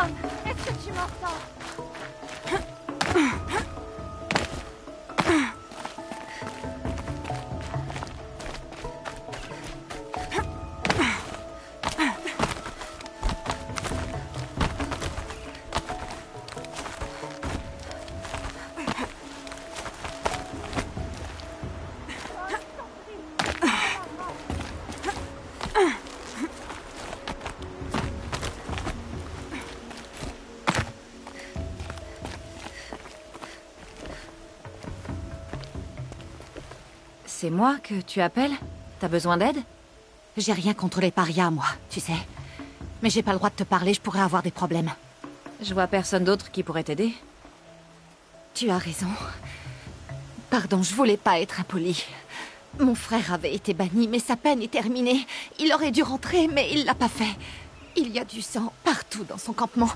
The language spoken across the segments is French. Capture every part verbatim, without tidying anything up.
Brom, est-ce que tu m'entends? C'est moi que tu appelles? T'as besoin d'aide? J'ai rien contre les parias, moi, tu sais. Mais j'ai pas le droit de te parler, je pourrais avoir des problèmes. Je vois personne d'autre qui pourrait t'aider. Tu as raison. Pardon, je voulais pas être impolie. Mon frère avait été banni, mais sa peine est terminée. Il aurait dû rentrer, mais il l'a pas fait. Il y a du sang partout dans son campement.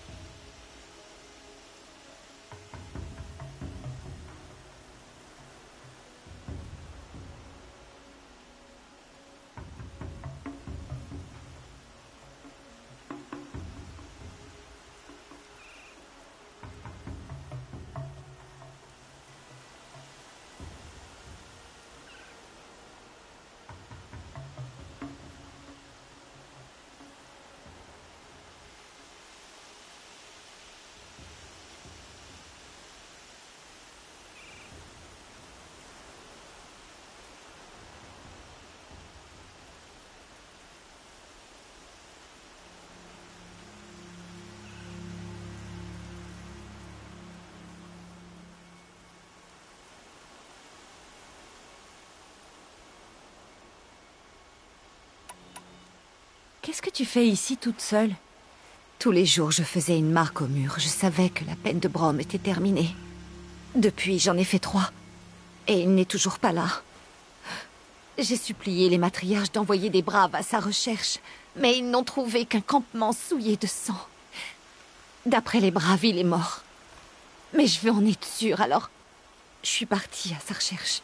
Qu'est-ce que tu fais ici toute seule? Tous les jours, je faisais une marque au mur. Je savais que la peine de Brom était terminée. Depuis, j'en ai fait trois. Et il n'est toujours pas là. J'ai supplié les matriarches d'envoyer des braves à sa recherche, mais ils n'ont trouvé qu'un campement souillé de sang. D'après les braves, il est mort. Mais je veux en être sûre, alors je suis partie à sa recherche.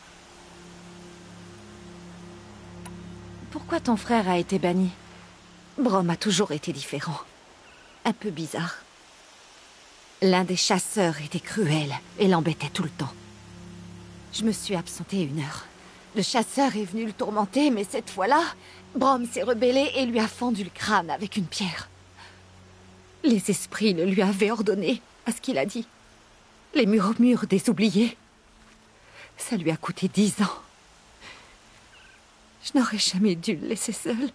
Pourquoi ton frère a été banni? Brom a toujours été différent. Un peu bizarre. L'un des chasseurs était cruel et l'embêtait tout le temps. Je me suis absentée une heure. Le chasseur est venu le tourmenter, mais cette fois-là, Brom s'est rebellé et lui a fendu le crâne avec une pierre. Les esprits le lui avaient ordonné, à ce qu'il a dit. Les murmures des oubliés. Ça lui a coûté dix ans. Je n'aurais jamais dû le laisser seul.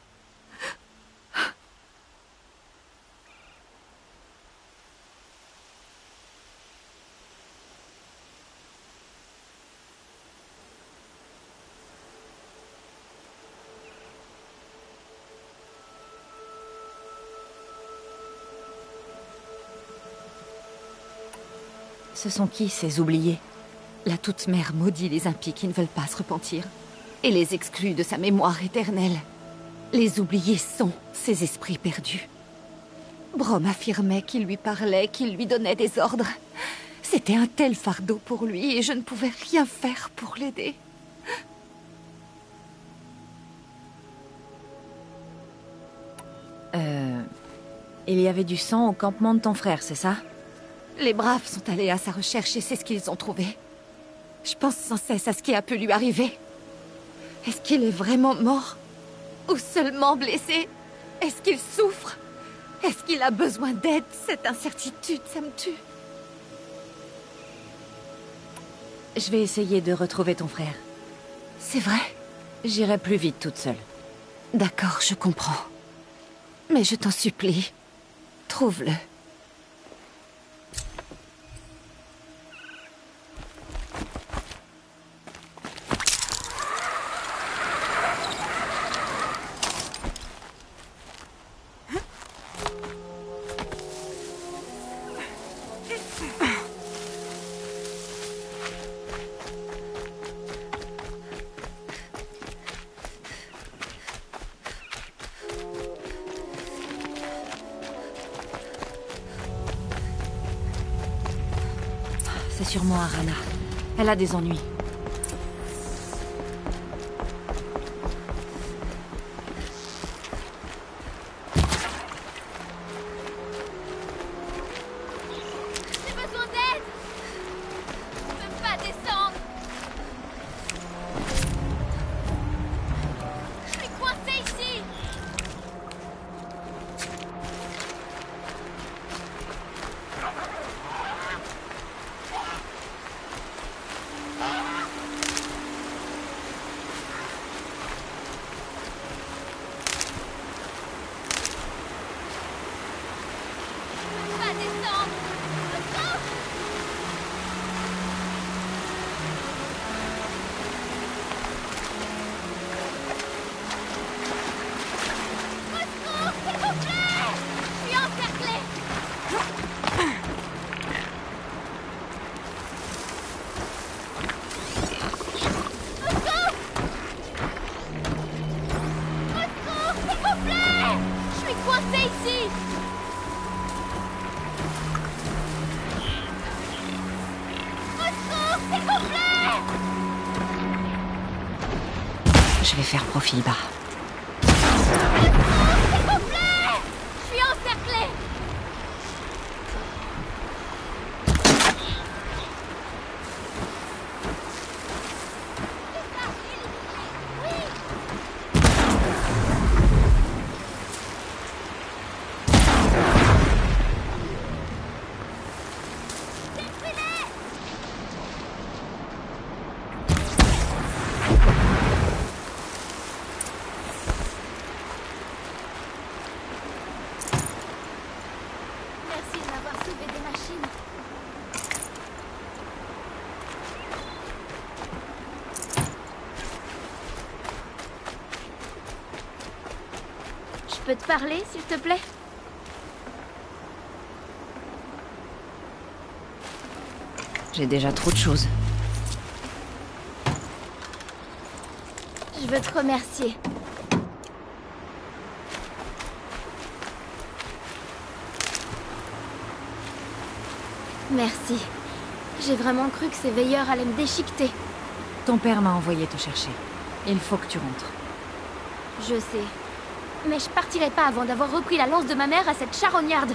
Ce sont qui, ces oubliés? La toute-mère maudit les impies qui ne veulent pas se repentir, et les exclut de sa mémoire éternelle. Les oubliés sont ces esprits perdus. Brom affirmait qu'il lui parlait, qu'il lui donnait des ordres. C'était un tel fardeau pour lui, et je ne pouvais rien faire pour l'aider. Euh... Il y avait du sang au campement de ton frère, c'est ça? Les braves sont allés à sa recherche et c'est ce qu'ils ont trouvé. Je pense sans cesse à ce qui a pu lui arriver. Est-ce qu'il est vraiment mort? Ou seulement blessé? Est-ce qu'il souffre? Est-ce qu'il a besoin d'aide? Cette incertitude, ça me tue. Je vais essayer de retrouver ton frère. C'est vrai? J'irai plus vite toute seule. D'accord, je comprends. Mais je t'en supplie, trouve-le. C'est sûrement Arana. Elle a des ennuis. c'est ici! Au secours, s'il vous plaît! Je vais faire profil bas. Au secours, s'il vous plaît! Je suis encerclée! Merci de m'avoir sauvé des machines. Je peux te parler, s'il te plaît? J'ai déjà trop de choses. Je veux te remercier. Merci. J'ai vraiment cru que ces veilleurs allaient me déchiqueter. Ton père m'a envoyé te chercher. Il faut que tu rentres. Je sais. Mais je partirai pas avant d'avoir repris la lance de ma mère à cette charognarde.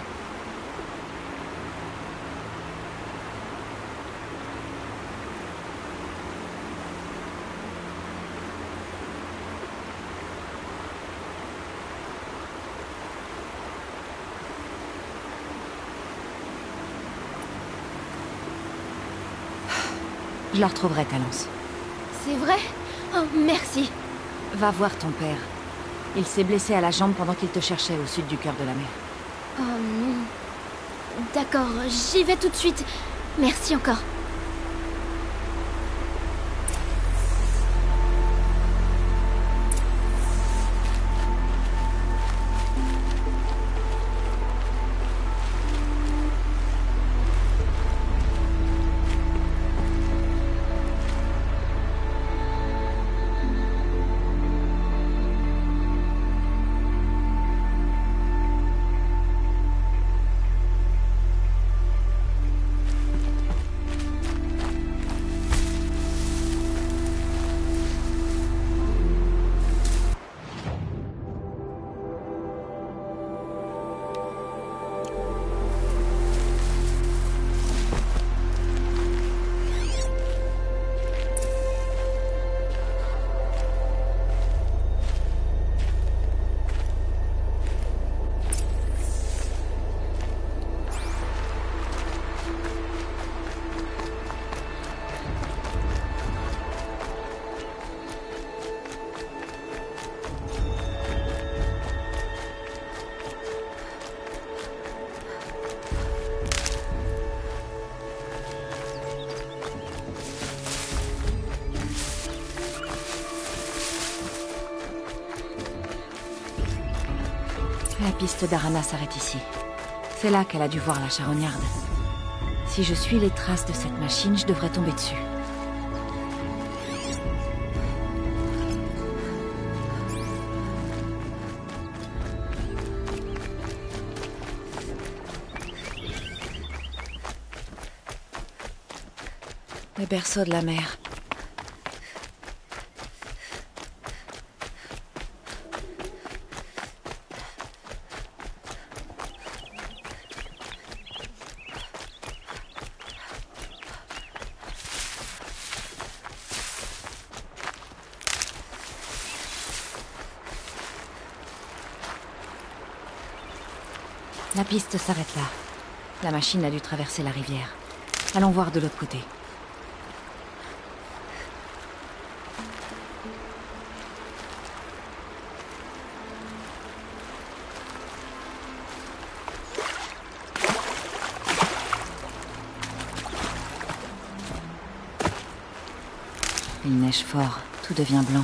Je la retrouverai, ta lance. C'est vrai? Oh, merci. Va voir ton père. Il s'est blessé à la jambe pendant qu'il te cherchait au sud du cœur de la mer. Oh non. D'accord, j'y vais tout de suite. Merci encore. La piste d'Arana s'arrête ici. C'est là qu'elle a dû voir la charognarde. Si je suis les traces de cette machine, je devrais tomber dessus. Le berceau de la mer. La piste s'arrête là. La machine a dû traverser la rivière. Allons voir de l'autre côté. Il neige fort, tout devient blanc.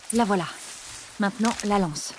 La voilà. Maintenant, la lance.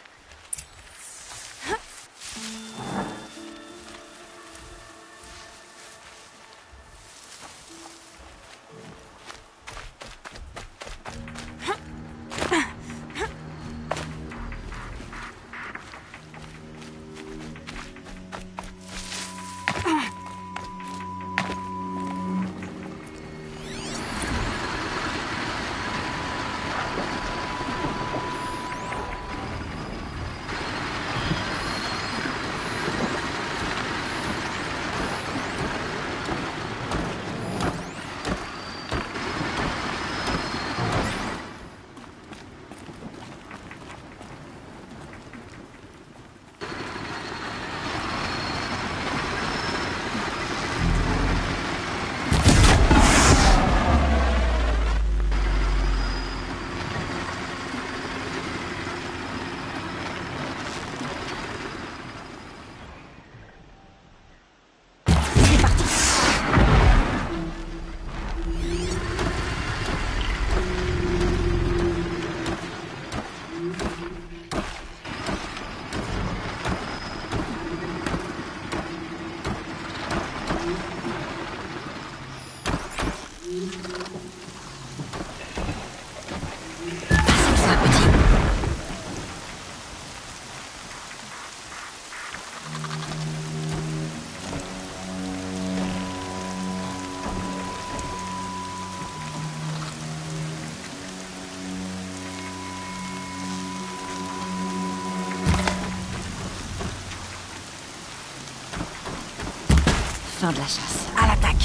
Fin de la chasse. À l'attaque!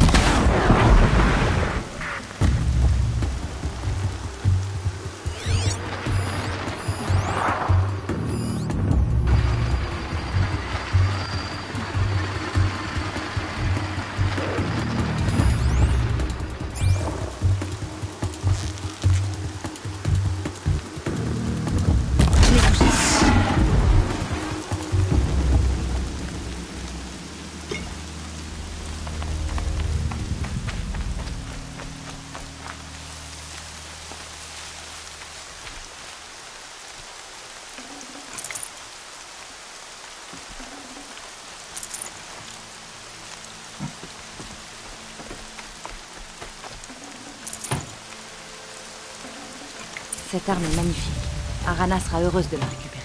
Je l'ai touché. Cette arme est magnifique. Arana sera heureuse de la récupérer.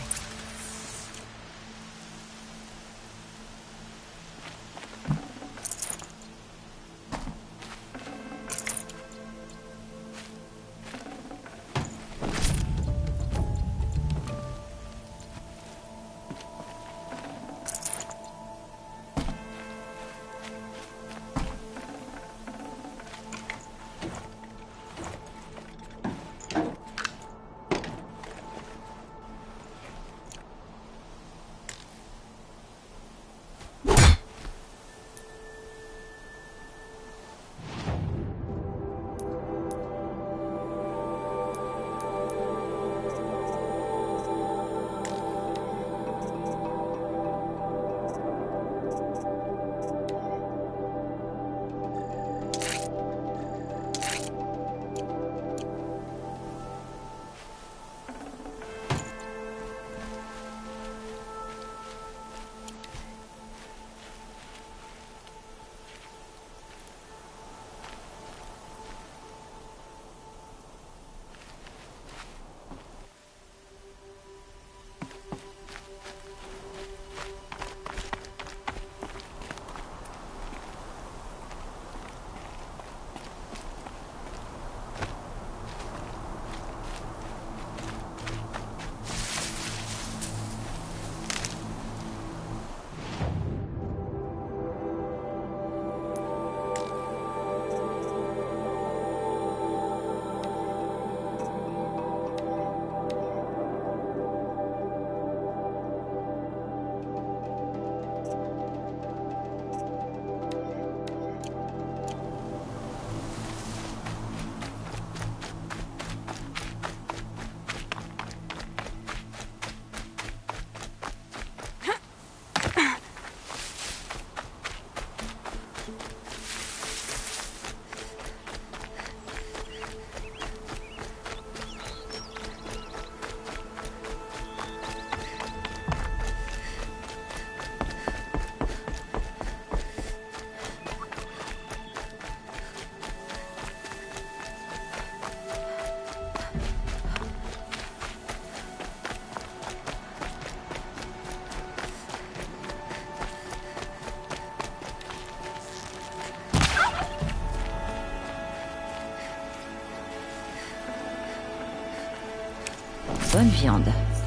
bonne viande.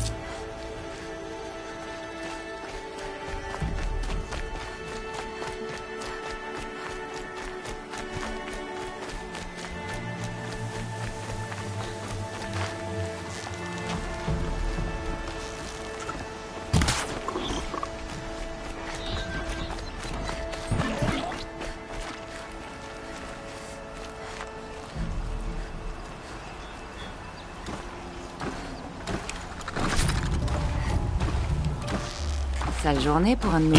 Sale journée pour un de nous.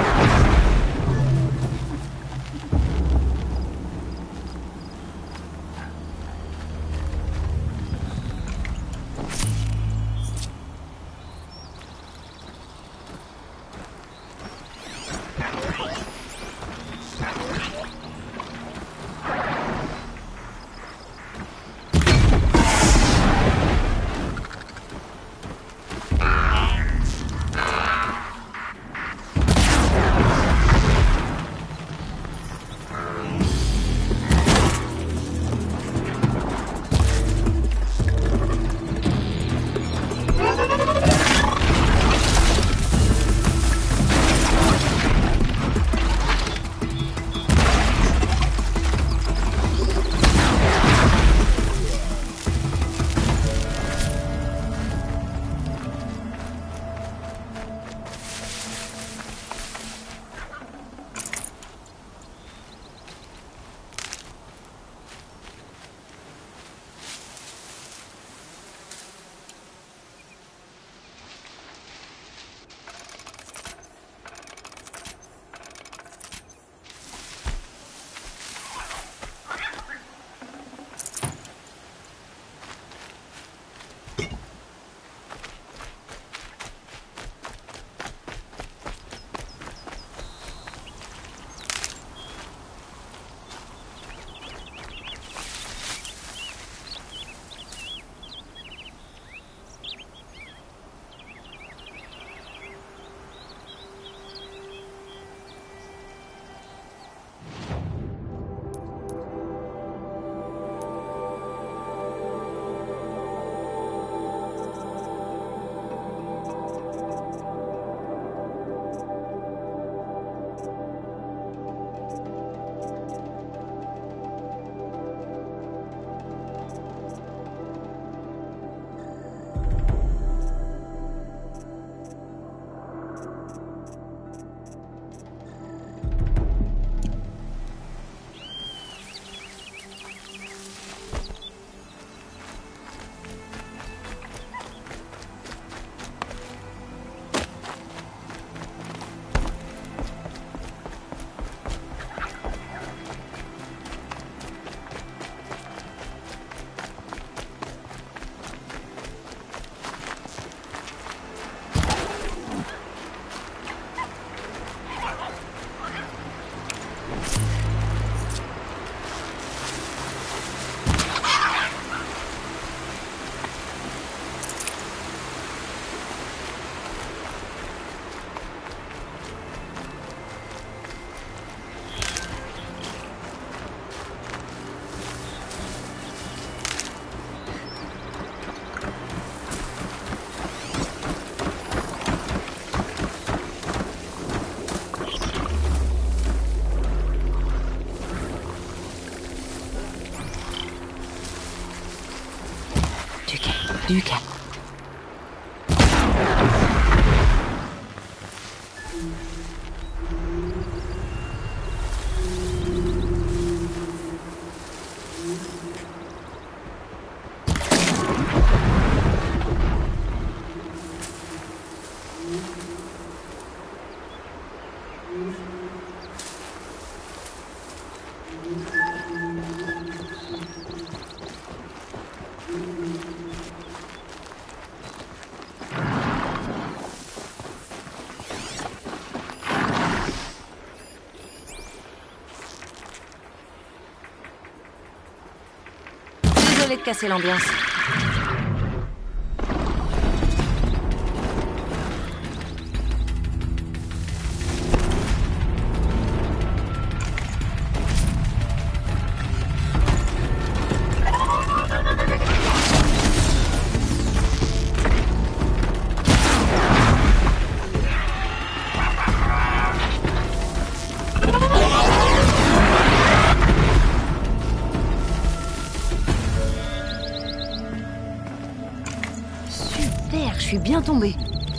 Du calme. Désolée de casser l'ambiance. suis bien tombée.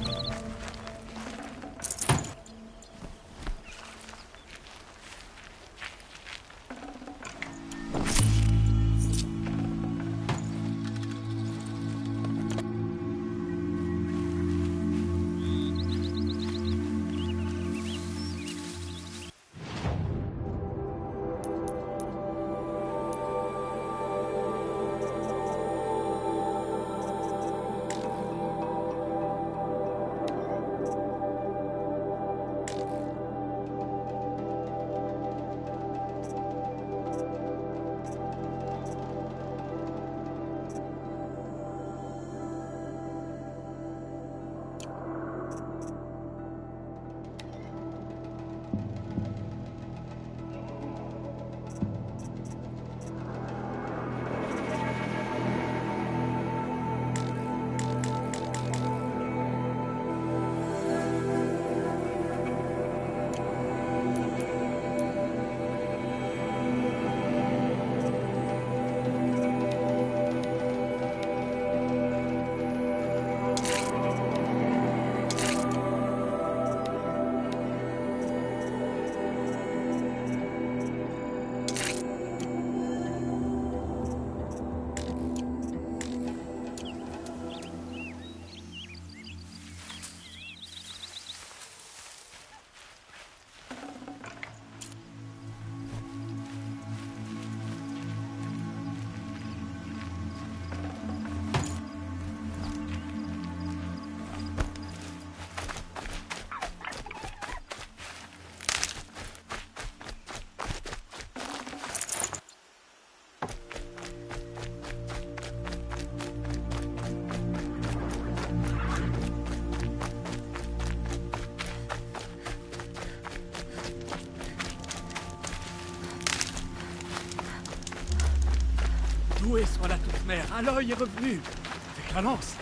Loué soit la toute-mère, Aloy est revenu avec la lance.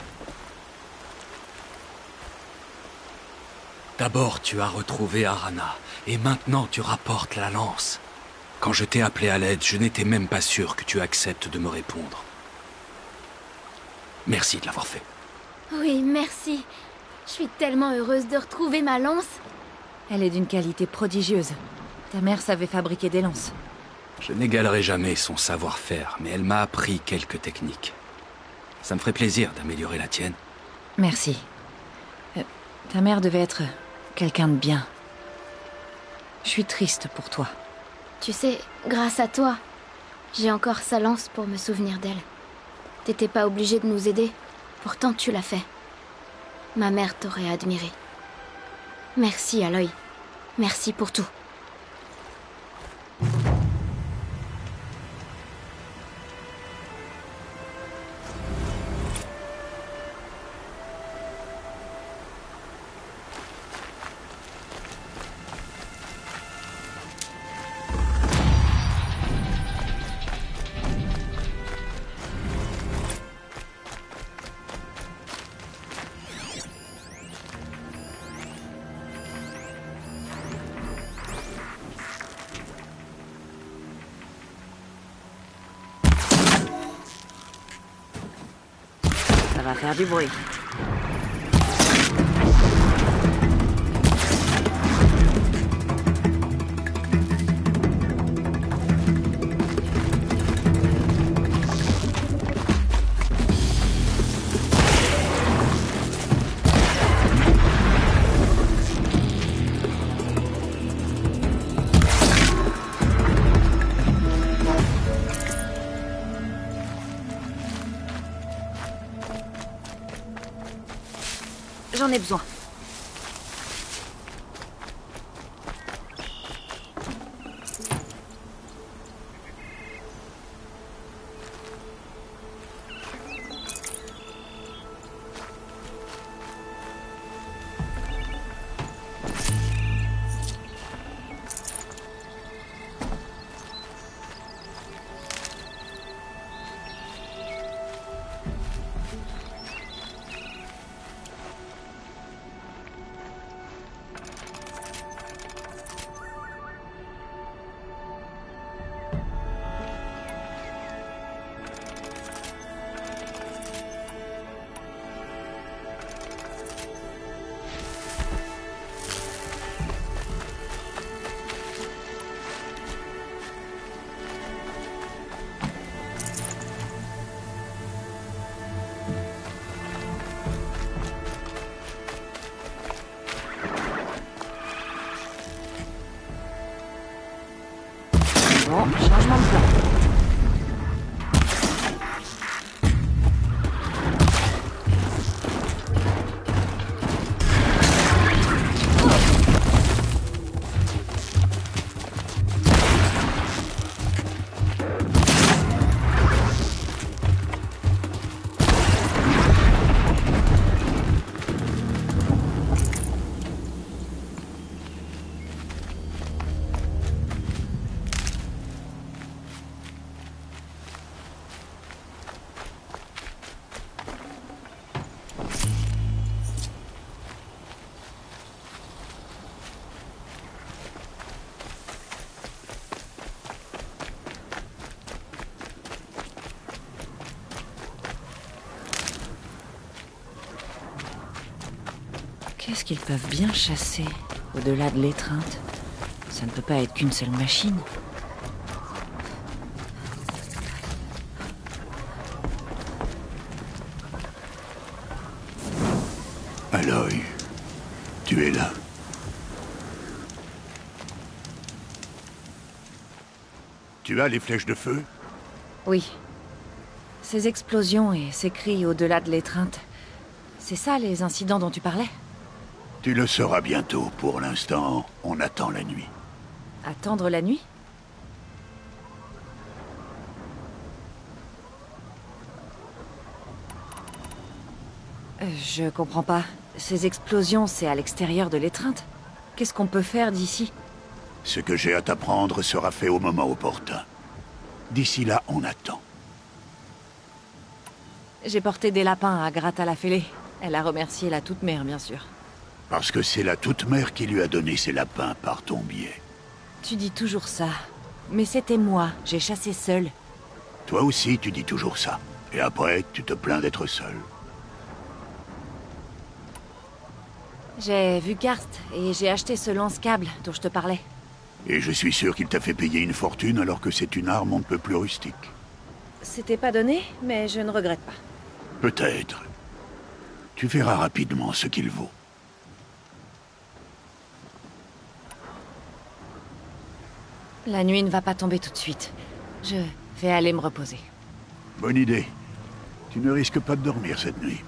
D'abord, tu as retrouvé Arana, et maintenant tu rapportes la lance. Quand je t'ai appelé à l'aide, je n'étais même pas sûr que tu acceptes de me répondre. Merci de l'avoir fait. Oui, merci. Je suis tellement heureuse de retrouver ma lance. Elle est d'une qualité prodigieuse. Ta mère savait fabriquer des lances. Je n'égalerai jamais son savoir-faire, mais elle m'a appris quelques techniques. Ça me ferait plaisir d'améliorer la tienne. Merci. Euh, ta mère devait être quelqu'un de bien. Je suis triste pour toi. Tu sais, grâce à toi, j'ai encore sa lance pour me souvenir d'elle. T'étais pas obligé de nous aider, pourtant tu l'as fait. Ma mère t'aurait admiré. Merci, Aloy. Merci pour tout. Ça va faire du bruit. J'en ai besoin. Bon, changement de plan. Qu'est-ce qu'ils peuvent bien chasser, au-delà de l'étreinte? Ça ne peut pas être qu'une seule machine. Aloy, tu es là. Tu as les flèches de feu? Oui. Ces explosions et ces cris au-delà de l'étreinte, c'est ça les incidents dont tu parlais? Tu le sauras bientôt. Pour l'instant, on attend la nuit. Attendre la nuit? Euh, Je comprends pas. Ces explosions, c'est à l'extérieur de l'étreinte? Qu'est-ce qu'on peut faire d'ici? Ce que j'ai à t'apprendre sera fait au moment opportun. D'ici là, on attend. J'ai porté des lapins à Grata la Fêlée. Elle a remercié la Toute-Mère, bien sûr. Parce que c'est la Toute-Mère qui lui a donné ses lapins par ton biais. Tu dis toujours ça. Mais c'était moi, j'ai chassé seul. Toi aussi, tu dis toujours ça. Et après, tu te plains d'être seul. J'ai vu Karst et j'ai acheté ce lance-câble dont je te parlais. Et je suis sûr qu'il t'a fait payer une fortune alors que c'est une arme on ne peut plus rustique. C'était pas donné, mais je ne regrette pas. Peut-être. Tu verras rapidement ce qu'il vaut. La nuit ne va pas tomber tout de suite. Je vais aller me reposer. Bonne idée. Tu ne risques pas de dormir cette nuit.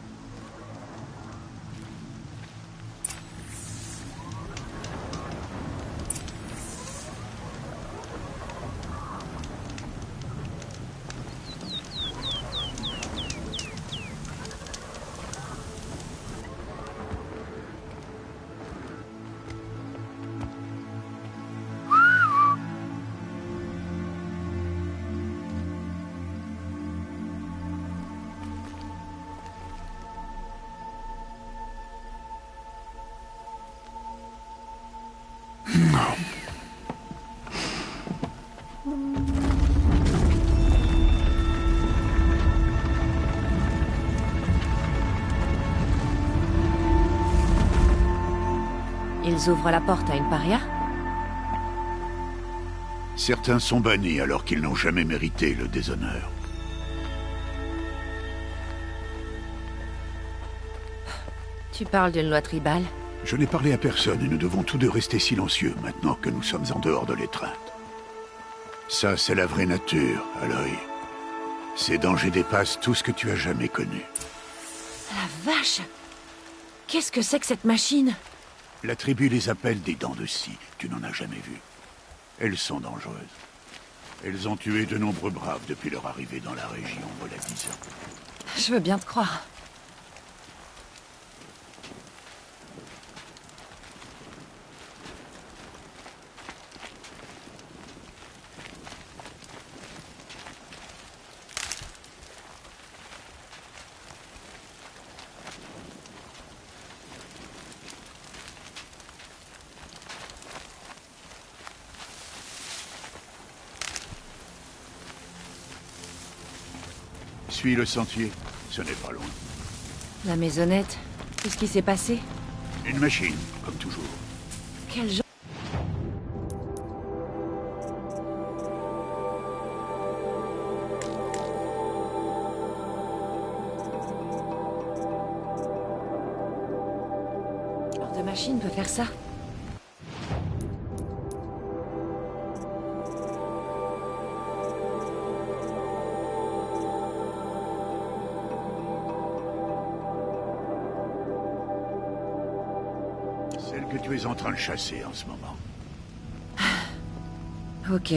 Ils ouvrent la porte à une paria? Certains sont bannis alors qu'ils n'ont jamais mérité le déshonneur. Tu parles d'une loi tribale? Je n'ai parlé à personne et nous devons tous deux rester silencieux maintenant que nous sommes en dehors de l'étreinte. Ça, c'est la vraie nature, Aloy. Ces dangers dépassent tout ce que tu as jamais connu. La vache! Qu'est-ce que c'est que cette machine? La tribu les appelle des dents de scie. Tu n'en as jamais vu. Elles sont dangereuses. Elles ont tué de nombreux braves depuis leur arrivée dans la région, voilà dix ans. Je veux bien te croire. Suis le sentier, ce n'est pas loin. La maisonnette, qu'est-ce qui s'est passé? Une machine, comme toujours. Quel genre... genre de machine peut faire ça? que tu es en train de chasser en ce moment. Ok.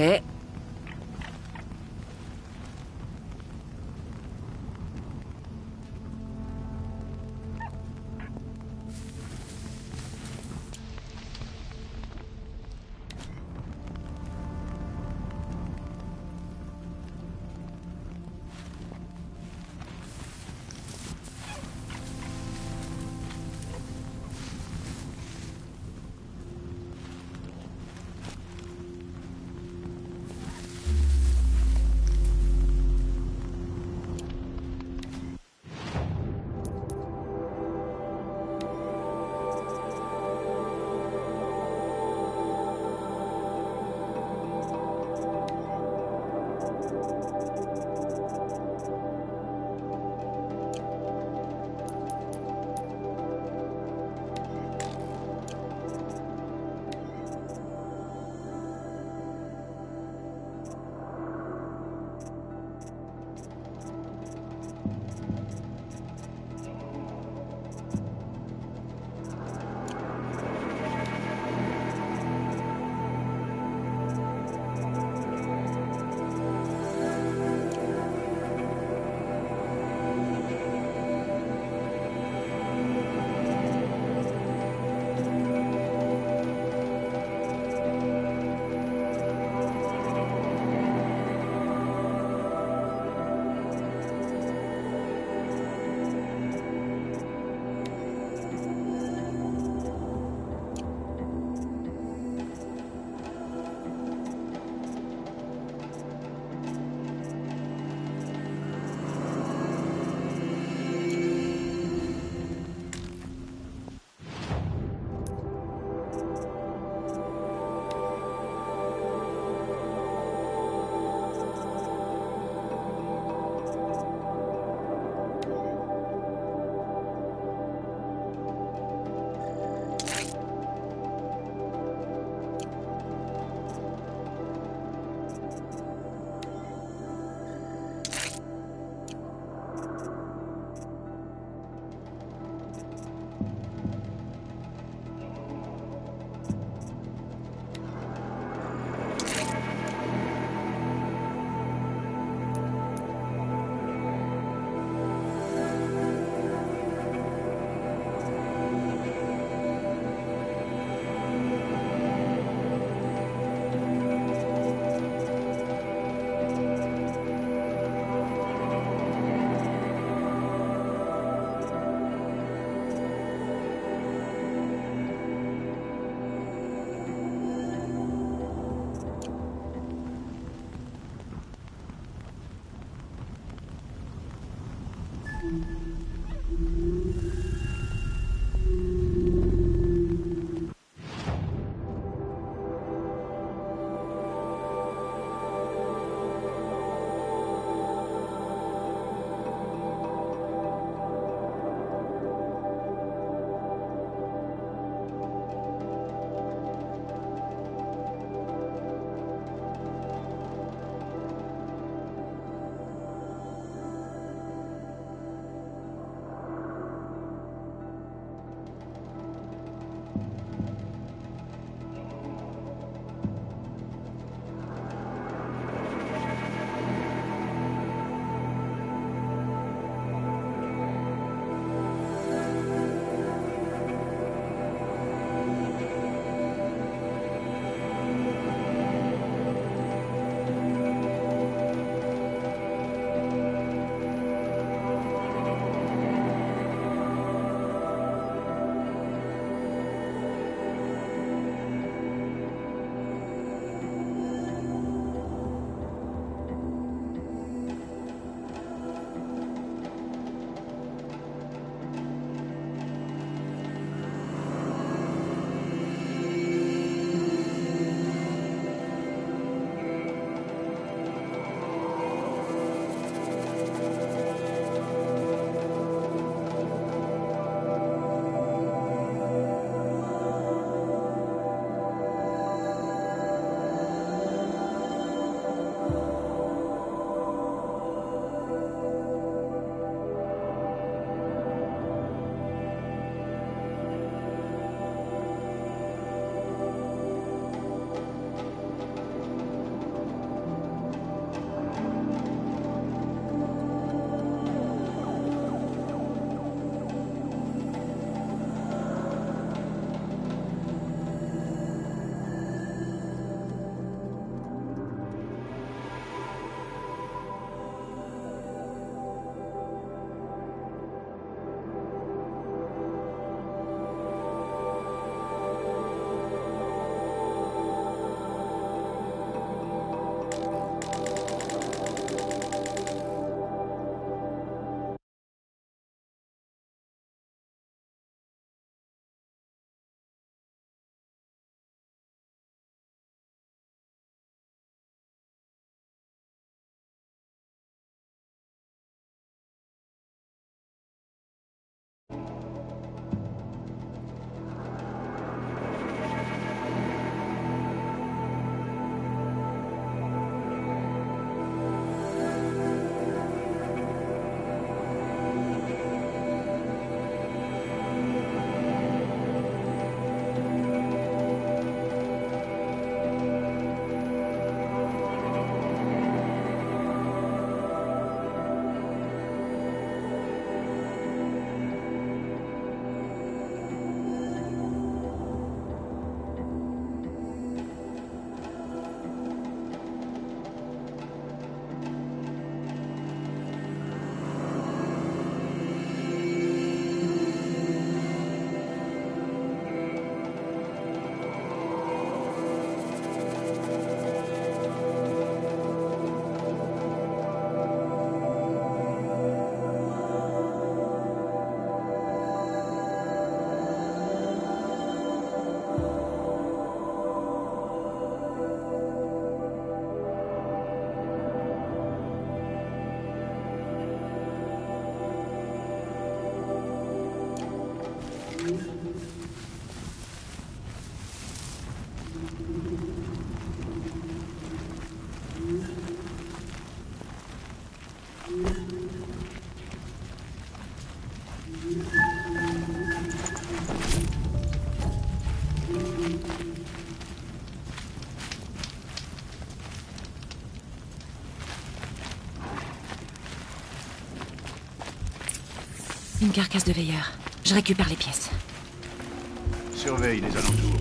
Une carcasse de veilleur. Je récupère les pièces. Surveille les alentours.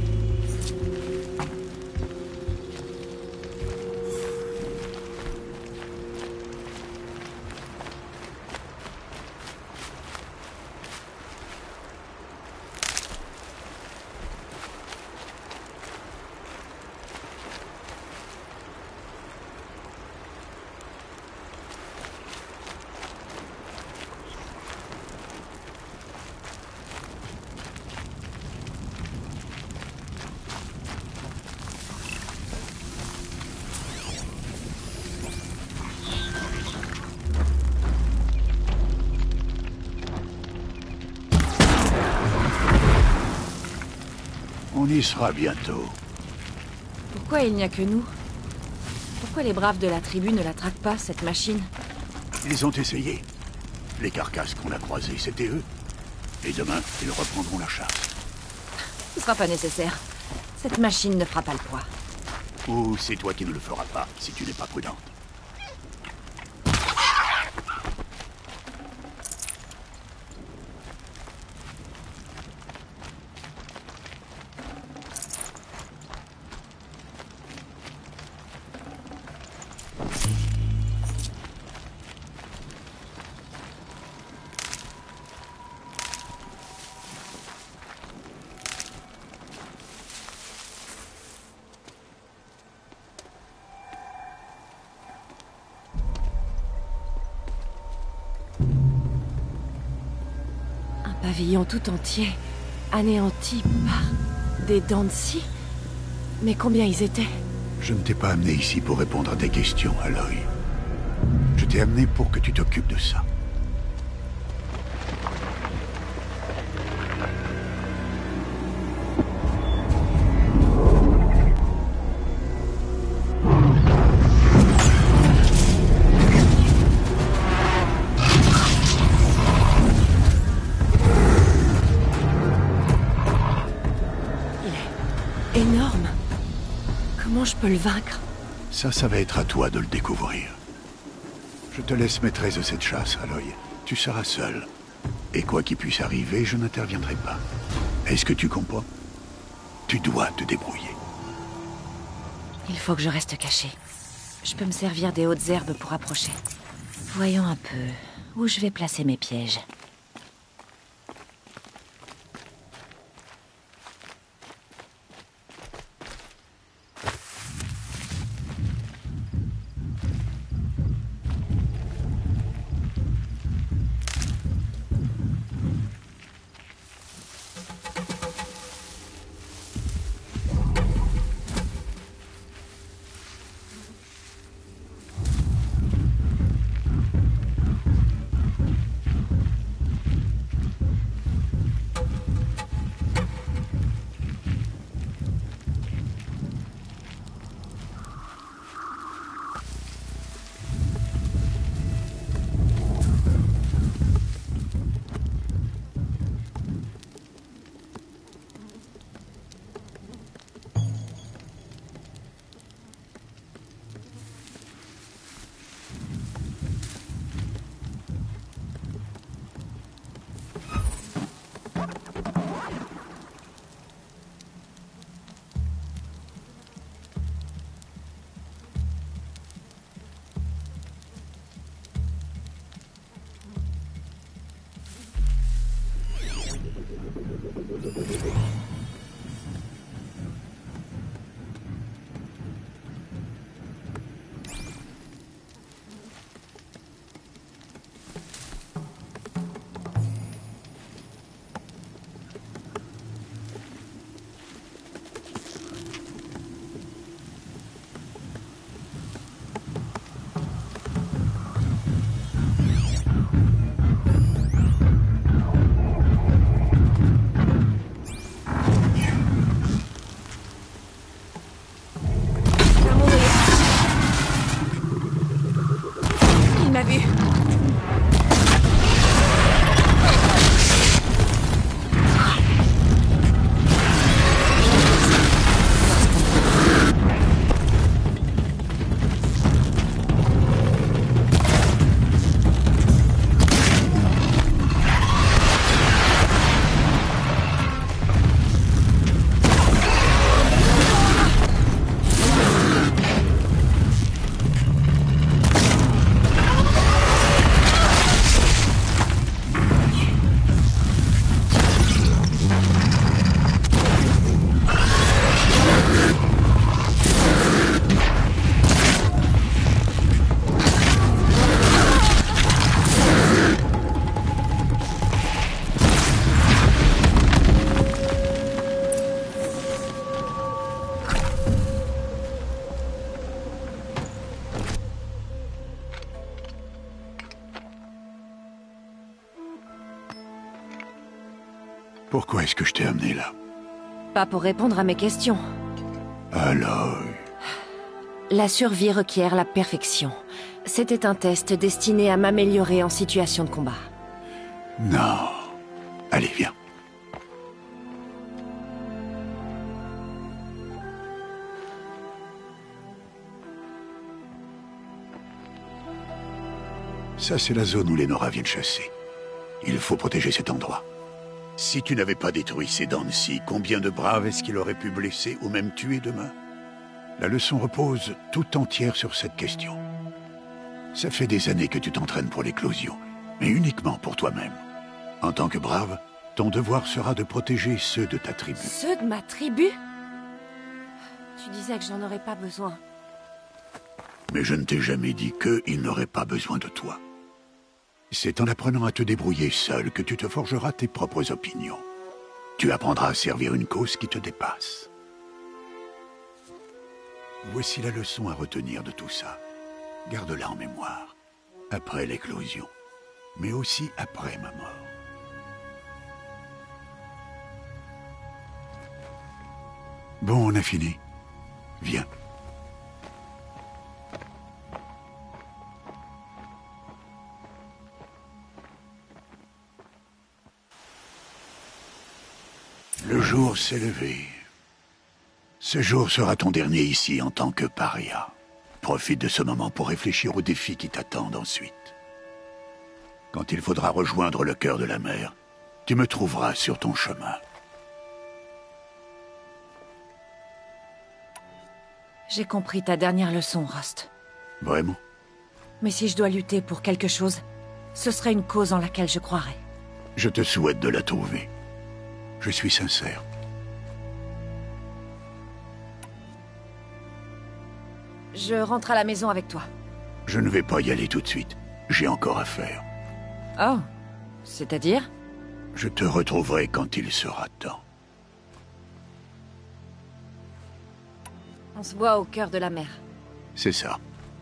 On y sera bientôt. Pourquoi il n'y a que nous? Pourquoi les braves de la tribu ne la traquent pas, cette machine? Ils ont essayé. Les carcasses qu'on a croisées, c'était eux. Et demain, ils reprendront la chasse. Ce sera pas nécessaire. Cette machine ne fera pas le poids. Ou c'est toi qui ne le feras pas, si tu n'es pas prudente. Pavillon tout entier, anéanti par des dents de scie. Mais combien ils étaient? Je ne t'ai pas amené ici pour répondre à des questions, Aloy. Je t'ai amené pour que tu t'occupes de ça. Énorme. Comment je peux le vaincre? Ça, ça va être à toi de le découvrir. Je te laisse maîtresse de cette chasse, Aloy. Tu seras seule. Et quoi qu'il puisse arriver, je n'interviendrai pas. Est-ce que tu comprends? Tu dois te débrouiller. Il faut que je reste caché. Je peux me servir des hautes herbes pour approcher. Voyons un peu où je vais placer mes pièges. Pourquoi est-ce que je t'ai amené là? Pas pour répondre à mes questions. Aloy... La survie requiert la perfection. C'était un test destiné à m'améliorer en situation de combat. Non. Allez, viens. Ça, c'est la zone où les Nora viennent chasser. Il faut protéger cet endroit. Si tu n'avais pas détruit ces dents-ci, combien de braves est-ce qu'il aurait pu blesser ou même tuer demain? La leçon repose tout entière sur cette question. Ça fait des années que tu t'entraînes pour l'éclosion, mais uniquement pour toi-même. En tant que brave, ton devoir sera de protéger ceux de ta tribu. Ceux de ma tribu? Tu disais que j'en aurais pas besoin. Mais je ne t'ai jamais dit qu'ils n'auraient pas besoin de toi. C'est en apprenant à te débrouiller seul que tu te forgeras tes propres opinions. Tu apprendras à servir une cause qui te dépasse. Voici la leçon à retenir de tout ça. Garde-la en mémoire. Après l'éclosion, mais aussi après ma mort. Bon, on a fini. Viens. Le jour s'est levé. Ce jour sera ton dernier ici en tant que paria. Profite de ce moment pour réfléchir aux défis qui t'attendent ensuite. Quand il faudra rejoindre le cœur de la mer, tu me trouveras sur ton chemin. J'ai compris ta dernière leçon, Rost. Vraiment? Mais si je dois lutter pour quelque chose, ce serait une cause en laquelle je croirais. Je te souhaite de la trouver. Je suis sincère. Je rentre à la maison avec toi. Je ne vais pas y aller tout de suite. J'ai encore à faire. Oh, c'est-à-dire? Je te retrouverai quand il sera temps. On se voit au cœur de la mer. C'est ça.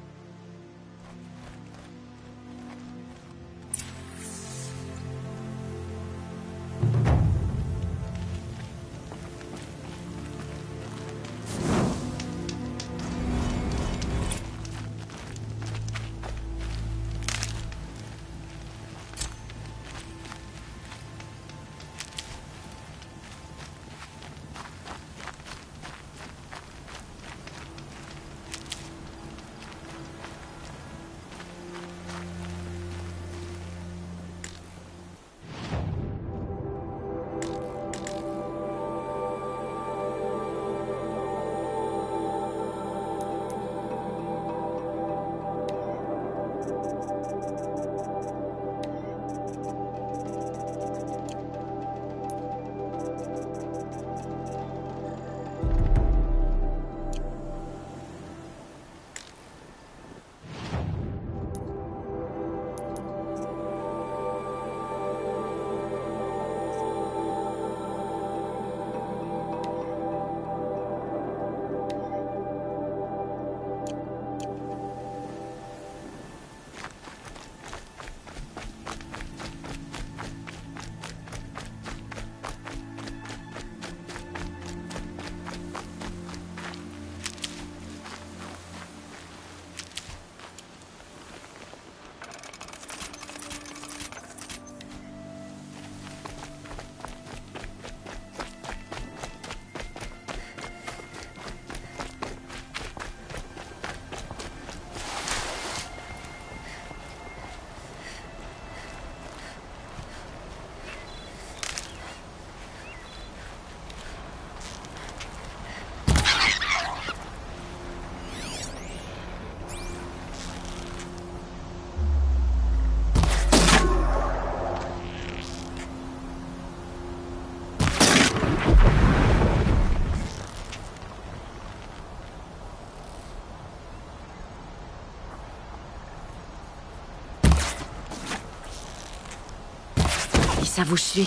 Ça vous suit.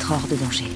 mettre hors de danger.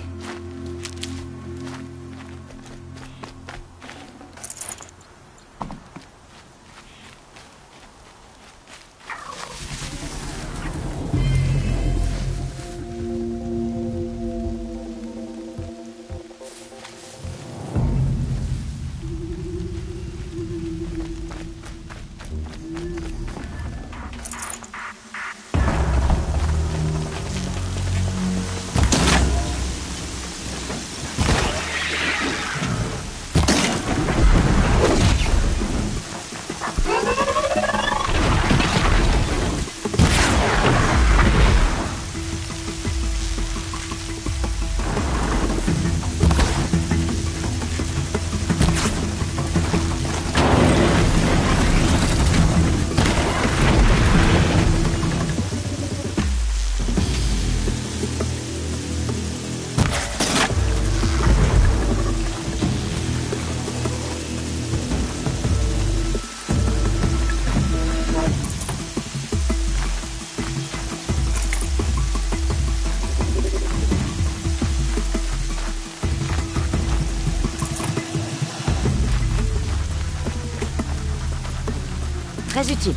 Très utile.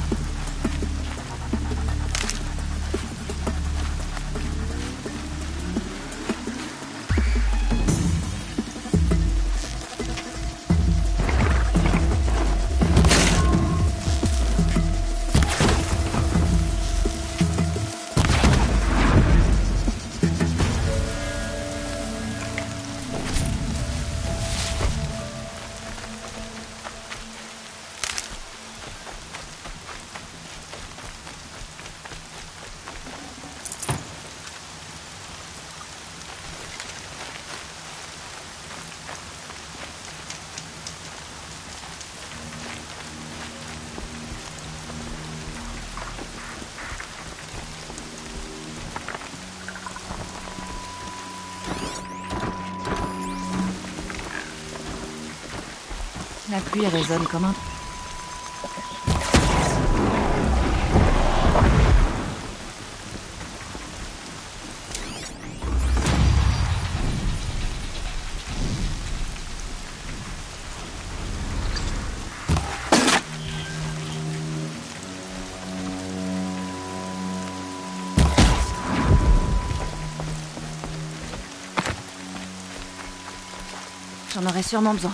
La pluie résonne comme un... J'en aurais sûrement besoin.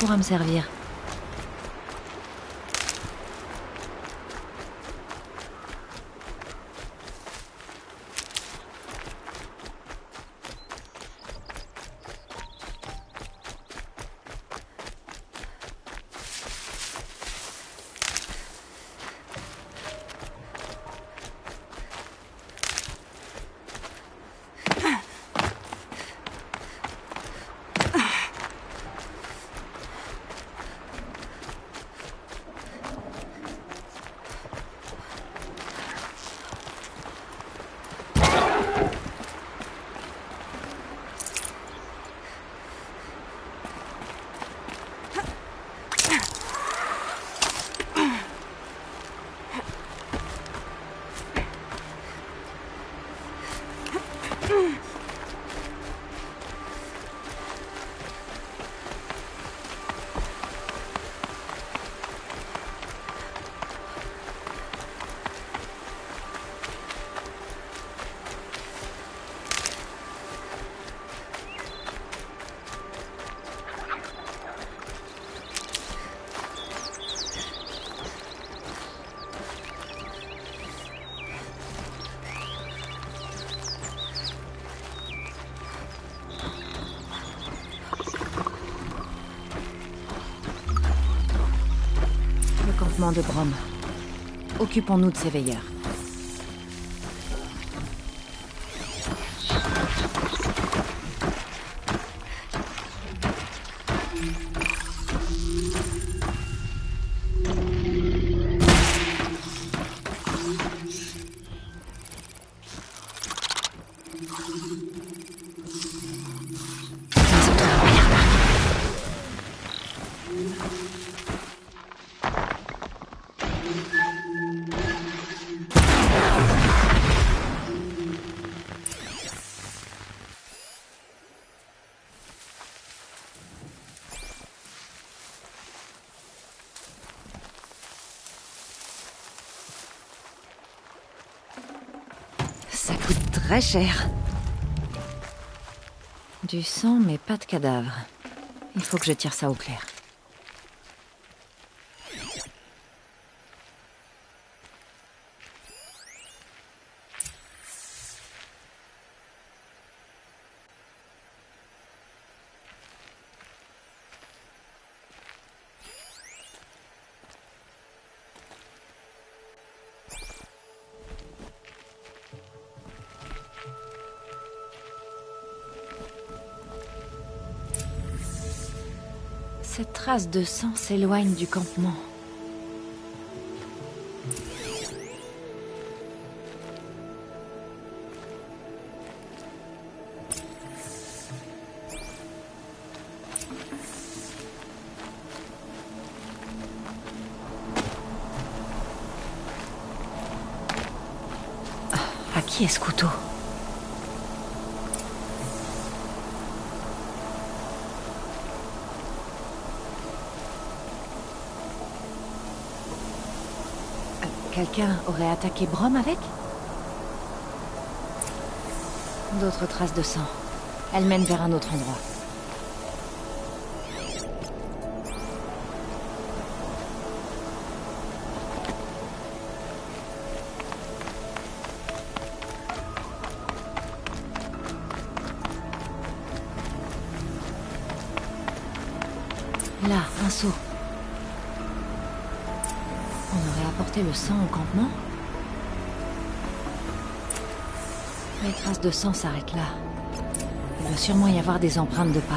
pourra me servir. De Brom. Occupons-nous de ces veilleurs. Ça coûte très cher. Du sang, mais pas de cadavre. Il faut que je tire ça au clair. Cette trace de sang s'éloigne du campement. À qui est ce couteau ? Quelqu'un aurait attaqué Brom avec ? D'autres traces de sang. Elles mènent vers un autre endroit. Là, un seau. On aurait apporté le sang au campement? Les traces de sang s'arrêtent là. Il doit sûrement y avoir des empreintes de pas.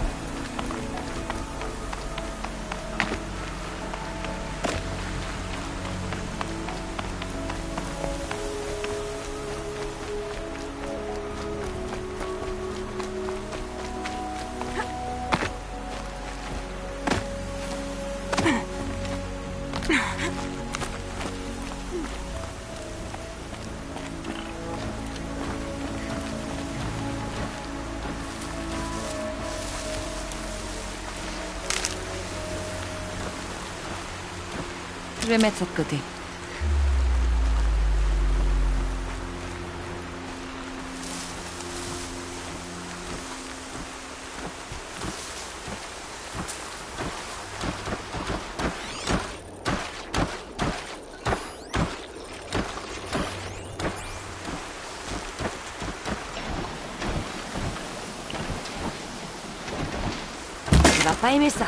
Je vais mettre ça de côté. pas aimer ça.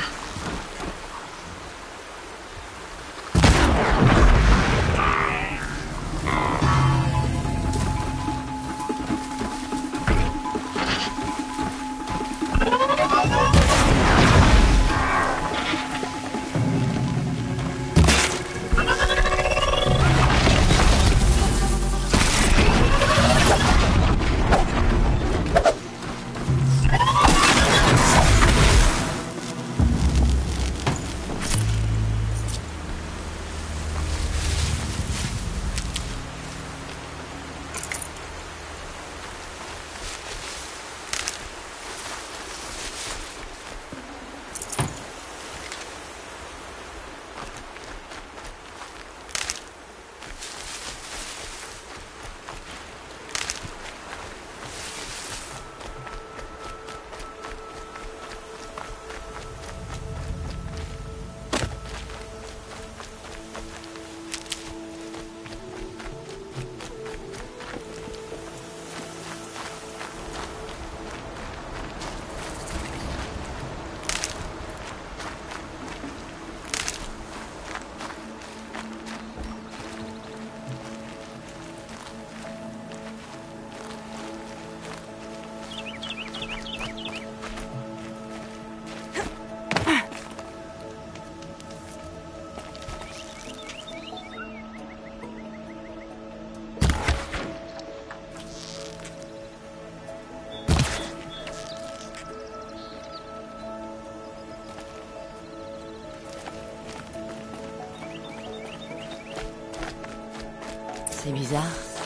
C'est bizarre.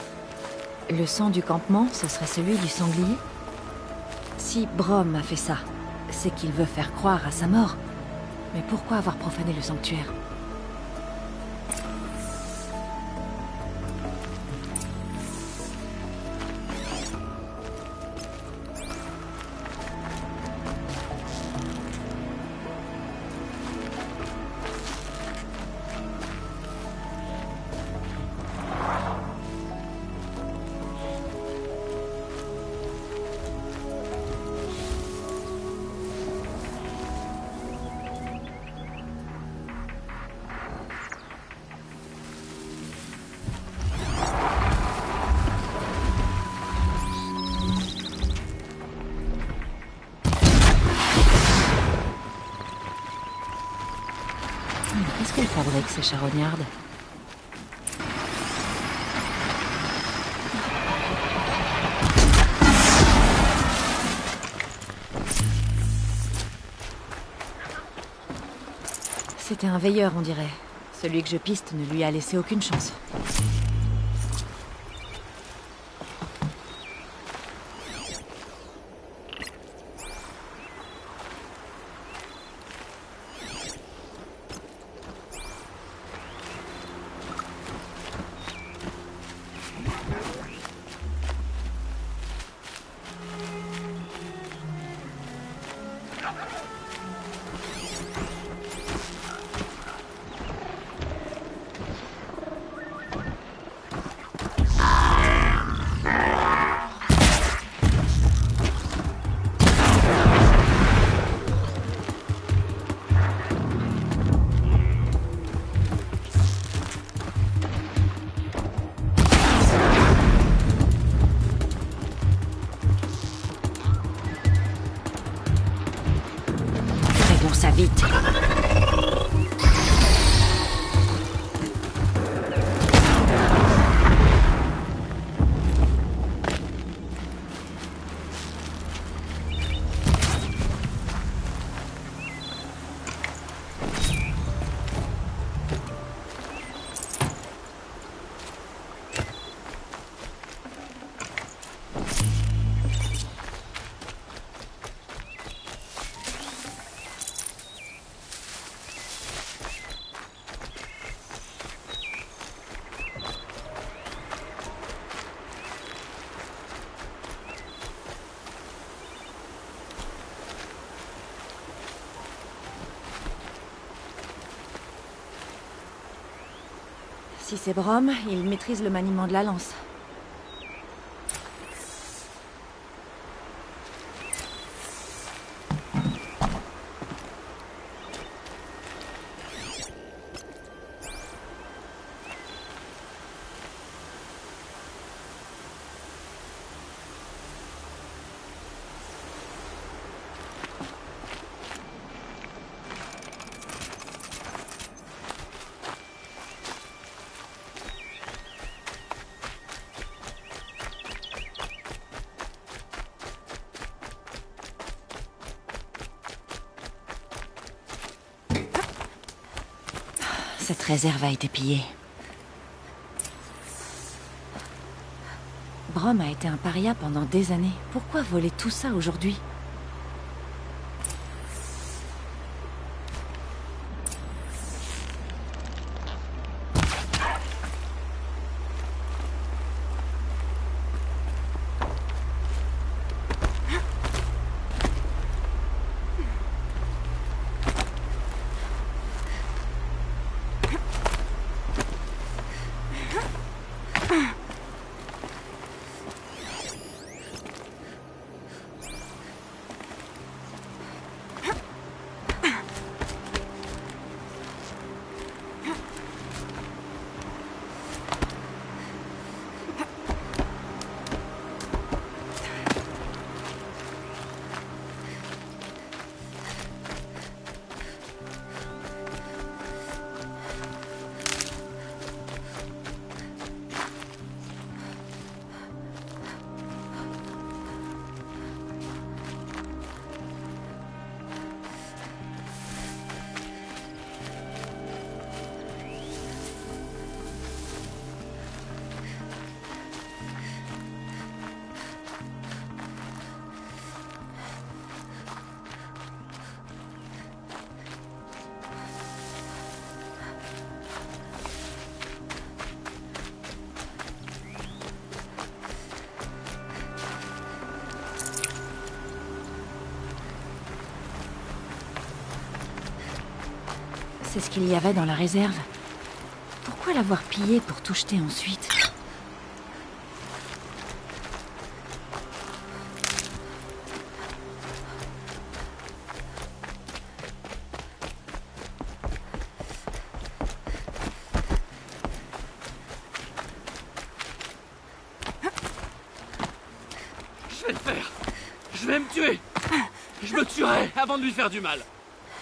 Le sang du campement, ce serait celui du sanglier? Si Brom a fait ça, c'est qu'il veut faire croire à sa mort. Mais pourquoi avoir profané le sanctuaire? Qu'est-ce qu'elle fabrique, ces charognardes? C'était un veilleur, on dirait. Celui que je piste ne lui a laissé aucune chance. Ça vite. Si c'est Brom, il maîtrise le maniement de la lance. Cette réserve a été pillée. Brom a été un paria pendant des années. Pourquoi voler tout ça aujourd'hui? C'est ce qu'il y avait dans la réserve. Pourquoi l'avoir pillée pour tout jeter ensuite? Je vais le faire. Je vais me tuer. Je me tuerai avant de lui faire du mal.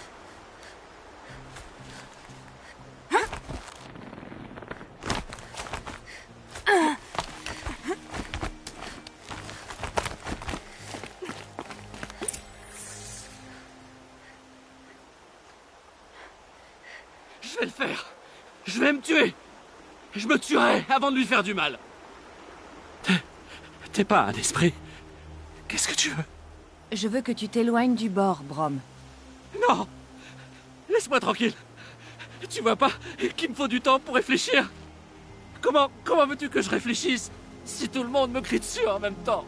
Je vais le faire. Je vais me tuer. Je me tuerai avant de lui faire du mal. T'es... T'es pas un esprit. Qu'est-ce que tu veux? Je veux que tu t'éloignes du bord, Brom. Non. Laisse-moi tranquille. Tu vois pas qu'il me faut du temps pour réfléchir? Comment... Comment veux-tu que je réfléchisse si tout le monde me crie dessus en même temps?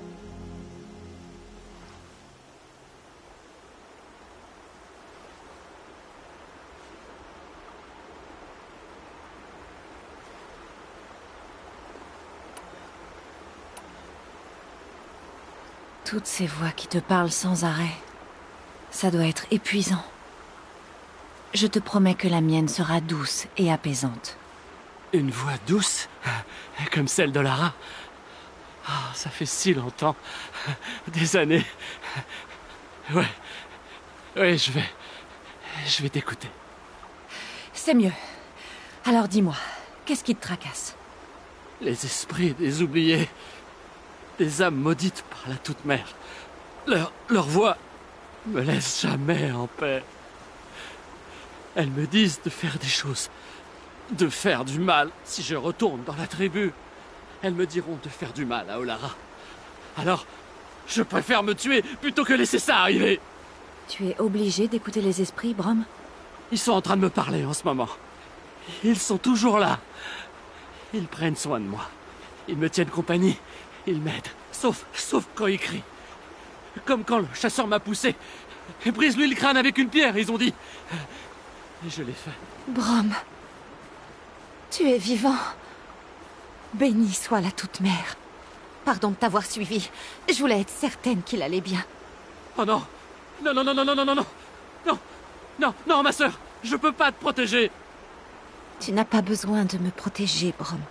Toutes ces voix qui te parlent sans arrêt. Ça doit être épuisant. Je te promets que la mienne sera douce et apaisante. Une voix douce, comme celle de Lara. Oh, ça fait si longtemps. Des années. Ouais. Ouais, je vais... Je vais t'écouter. C'est mieux. Alors dis-moi, qu'est-ce qui te tracasse? Les esprits des oubliés. Des âmes maudites par la Toute-Mère. Leur, leur voix me laisse jamais en paix. Elles me disent de faire des choses, de faire du mal si je retourne dans la tribu. Elles me diront de faire du mal à Olara. Alors, je préfère me tuer plutôt que laisser ça arriver. Tu es obligé d'écouter les esprits, Brom? Ils sont en train de me parler en ce moment. Ils sont toujours là. Ils prennent soin de moi. Ils me tiennent compagnie. Ils m'aident, sauf, sauf quand ils crient. Comme quand le chasseur m'a poussé. Brise-lui le crâne avec une pierre, ils ont dit. Et je l'ai fait. Brom, tu es vivant. Béni soit la Toute-Mère. Pardon de t'avoir suivi. Je voulais être certaine qu'il allait bien. Oh non. Non, non, non, non, non, non, non, non. Non, non, non, ma sœur. Je peux pas te protéger. Tu n'as pas besoin de me protéger, Brom.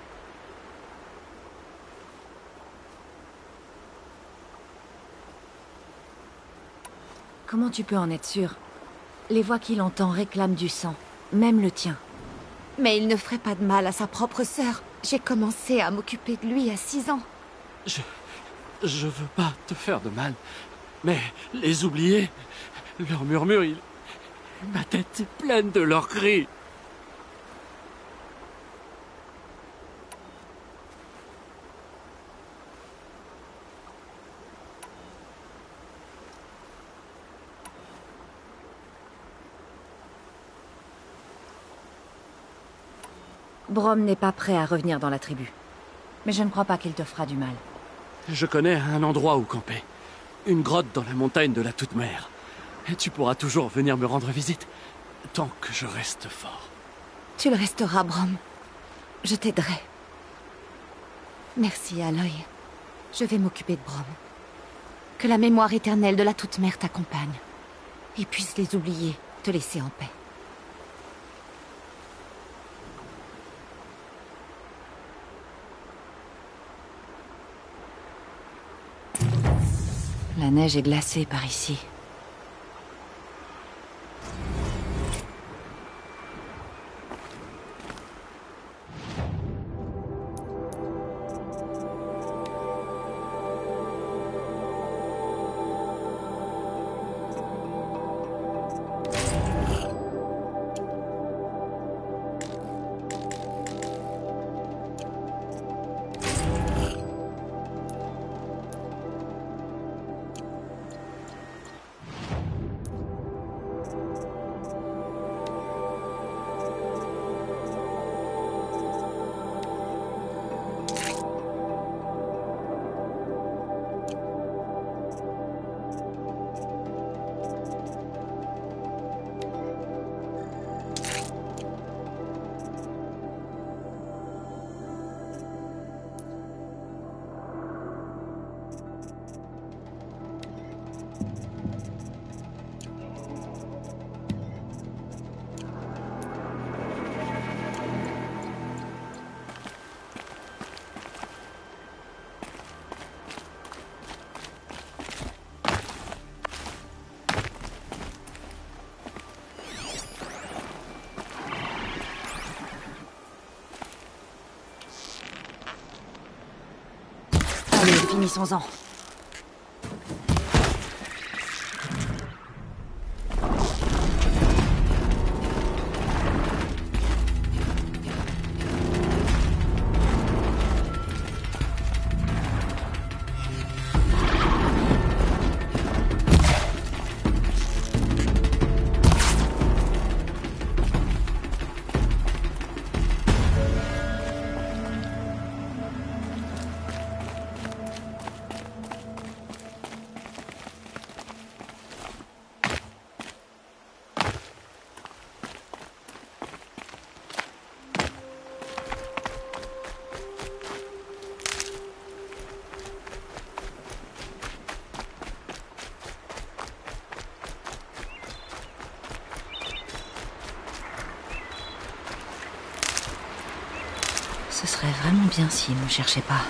Comment tu peux en être sûr? Les voix qu'il entend réclament du sang, même le tien. Mais il ne ferait pas de mal à sa propre sœur. J'ai commencé à m'occuper de lui à six ans. Je... Je veux pas te faire de mal. Mais les oubliés, leurs murmures, ils... Ma tête est pleine de leurs cris. Brom n'est pas prêt à revenir dans la tribu. Mais je ne crois pas qu'il te fera du mal. Je connais un endroit où camper. Une grotte dans la montagne de la Toute-Mère. Et tu pourras toujours venir me rendre visite, tant que je reste fort. Tu le resteras, Brom. Je t'aiderai. Merci, Aloy. Je vais m'occuper de Brom. Que la mémoire éternelle de la Toute-Mère t'accompagne. Et puisse les oublier, te laisser en paix. La neige est glacée par ici. Allez, finissons-en. Ce serait vraiment bien s'il ne me cherchait pas.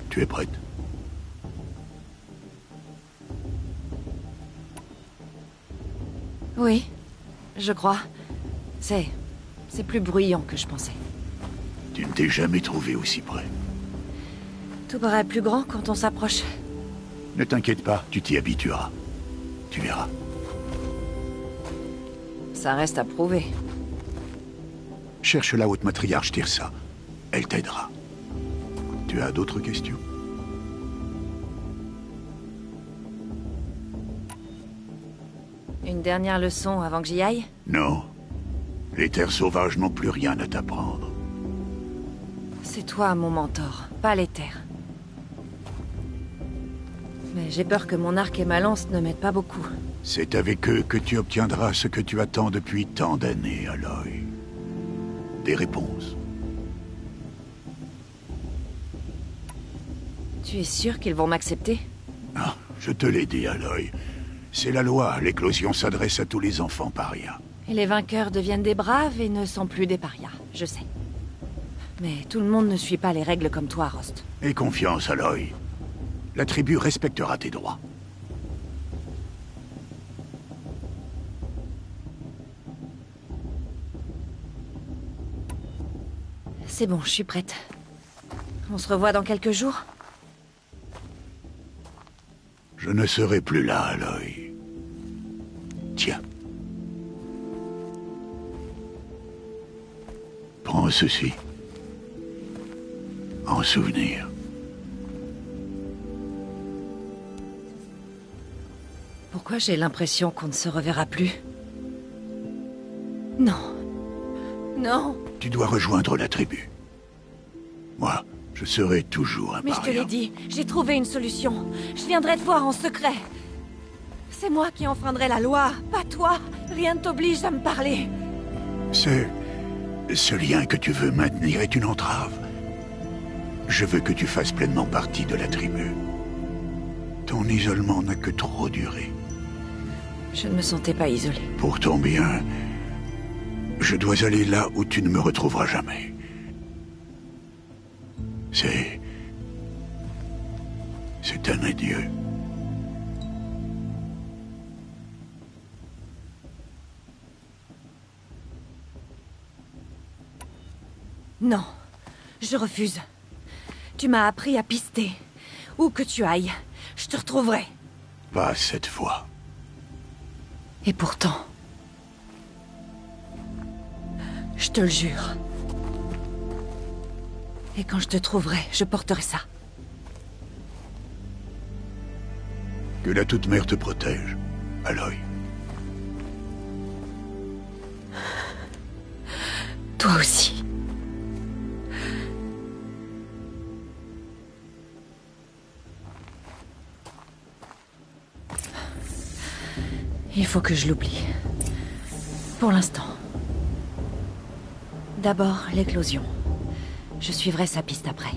Tu es prête? Oui, je crois. C'est... c'est plus bruyant que je pensais. Tu ne t'es jamais trouvé aussi près. Tout paraît plus grand quand on s'approche. Ne t'inquiète pas, tu t'y habitueras. Tu verras. Ça reste à prouver. Cherche la haute matriarche Tirsa. Elle t'aidera. Tu as d'autres questions? Une dernière leçon avant que j'y aille? Non. Les terres sauvages n'ont plus rien à t'apprendre. C'est toi mon mentor, pas les terres. Mais j'ai peur que mon arc et ma lance ne m'aident pas beaucoup. C'est avec eux que tu obtiendras ce que tu attends depuis tant d'années, Aloy. Des réponses. Tu es sûr qu'ils vont m'accepter? Ah, je te l'ai dit, Aloy. C'est la loi, l'éclosion s'adresse à tous les enfants parias. Et les vainqueurs deviennent des braves et ne sont plus des parias, je sais. Mais tout le monde ne suit pas les règles comme toi, Rost. Aie confiance, Aloy. La tribu respectera tes droits. C'est bon, je suis prête. On se revoit dans quelques jours? Je ne serai plus là, Aloy. Tiens. Prends ceci. En souvenir. Pourquoi j'ai l'impression qu'on ne se reverra plus? Non. Non. Tu dois rejoindre la tribu. Moi, je serai toujours un Mais je te paria. l'ai dit, j'ai trouvé une solution. Je viendrai te voir en secret. C'est moi qui enfreindrai la loi, pas toi. Rien ne t'oblige à me parler. C'est... Ce lien que tu veux maintenir est une entrave. Je veux que tu fasses pleinement partie de la tribu. Ton isolement n'a que trop duré. Je ne me sentais pas isolée. Pour ton bien, je dois aller là où tu ne me retrouveras jamais. C'est... C'est un adieu. Non, je refuse. Tu m'as appris à pister. Où que tu ailles, je te retrouverai. Pas cette fois. Et pourtant... Je te le jure. Et quand je te trouverai, je porterai ça. Que la Toute-Mère te protège, Aloy. Toi aussi. Il faut que je l'oublie. Pour l'instant. D'abord, l'éclosion. Je suivrai sa piste après.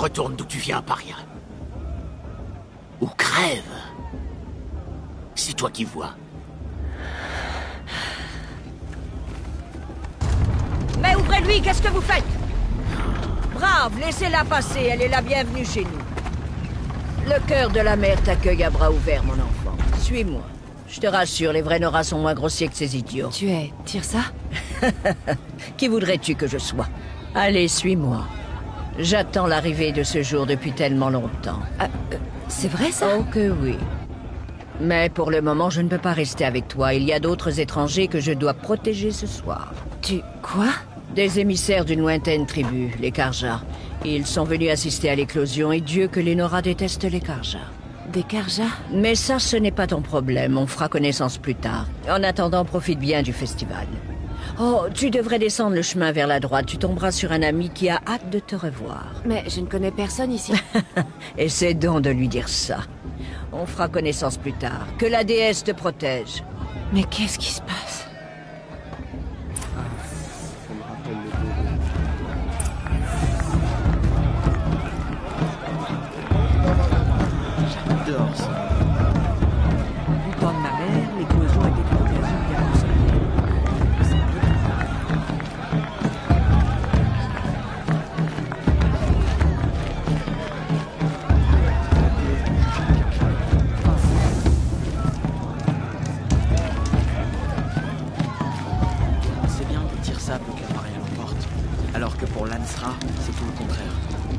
Retourne d'où tu viens, paria. Ou crève. C'est toi qui vois. Mais ouvrez-lui, qu'est-ce que vous faites? Brave, laissez-la passer, elle est la bienvenue chez nous. Le cœur de la mer t'accueille à bras ouverts, mon enfant. Suis-moi. Je te rassure, les vrais Nora sont moins grossiers que ces idiots. Tu es Tirsa? Qui voudrais-tu que je sois? Allez, suis-moi. J'attends l'arrivée de ce jour depuis tellement longtemps. Euh, euh, c'est vrai, ça? Oh que oui. Mais pour le moment, je ne peux pas rester avec toi. Il y a d'autres étrangers que je dois protéger ce soir. Tu... quoi? Des émissaires d'une lointaine tribu, les Karja. Ils sont venus assister à l'éclosion et Dieu que les Nora détestent les Karja. Des Karja? Mais ça, ce n'est pas ton problème. On fera connaissance plus tard. En attendant, profite bien du festival. Oh, tu devrais descendre le chemin vers la droite. Tu tomberas sur un ami qui a hâte de te revoir. Mais je ne connais personne ici. Essaie donc de lui dire ça. On fera connaissance plus tard. Que la déesse te protège. Mais qu'est-ce qui se passe? J'adore ça. Du temps de ma mère, l'éclosion était une occasion bien consommée. C'est bien de dire ça pour que Maria l'emporte. Alors que pour Lansra, c'est tout le contraire.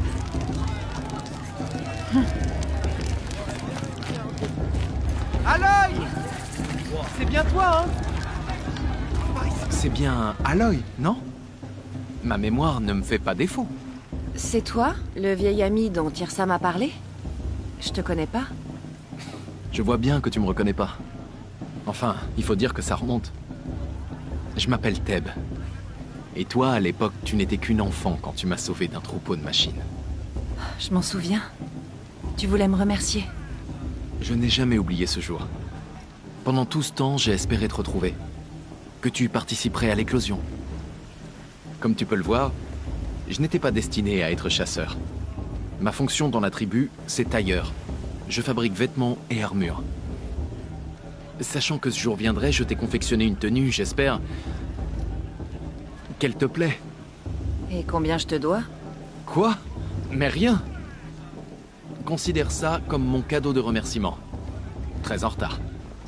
Aloy! C'est bien toi, hein? C'est bien Aloy, non? Ma mémoire ne me fait pas défaut. C'est toi, le vieil ami dont Tirsa m'a parlé? Je te connais pas. Je vois bien que tu me reconnais pas. Enfin, il faut dire que ça remonte. Je m'appelle Teb. Et toi, à l'époque, tu n'étais qu'une enfant quand tu m'as sauvé d'un troupeau de machines. Je m'en souviens. Tu voulais me remercier. Je n'ai jamais oublié ce jour. Pendant tout ce temps, j'ai espéré te retrouver. Que tu participerais à l'éclosion. Comme tu peux le voir, je n'étais pas destiné à être chasseur. Ma fonction dans la tribu, c'est tailleur. Je fabrique vêtements et armures. Sachant que ce jour viendrait, je t'ai confectionné une tenue, j'espère... qu'elle te plaît. Et combien je te dois? Quoi? Mais rien. Considère ça comme mon cadeau de remerciement. Très en retard.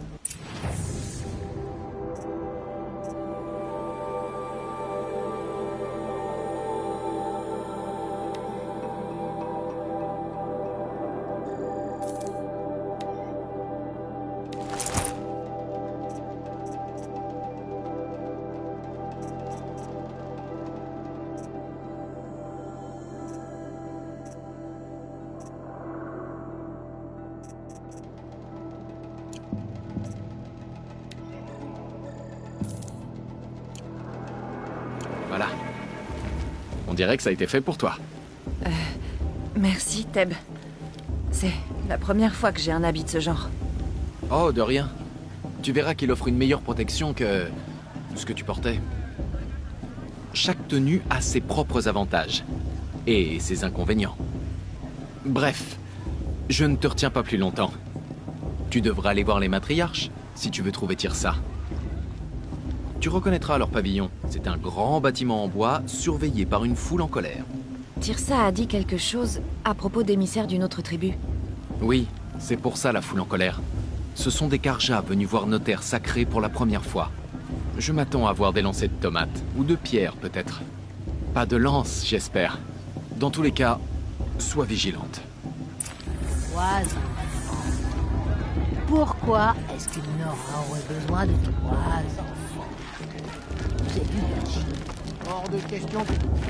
Voilà. On dirait que ça a été fait pour toi. Euh... Merci, Teb. C'est la première fois que j'ai un habit de ce genre. Oh, de rien. Tu verras qu'il offre une meilleure protection que... ce que tu portais. Chaque tenue a ses propres avantages. Et ses inconvénients. Bref, je ne te retiens pas plus longtemps. Tu devras aller voir les matriarches, si tu veux trouver Tirsa. Tu reconnaîtras leur pavillon. C'est un grand bâtiment en bois, surveillé par une foule en colère. Tirsa a dit quelque chose à propos d'émissaires d'une autre tribu. Oui, c'est pour ça la foule en colère. Ce sont des Karja venus voir nos terres sacrées pour la première fois. Je m'attends à voir des lancers de tomates, ou de pierres peut-être. Pas de lance, j'espère. Dans tous les cas, sois vigilante. Trois enfants. Pourquoi est-ce que Nora aurait besoin de trois enfants? C'est du gâchis. Hors de question.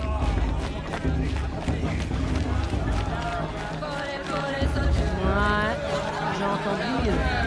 Ouais, j'ai entendu. euh,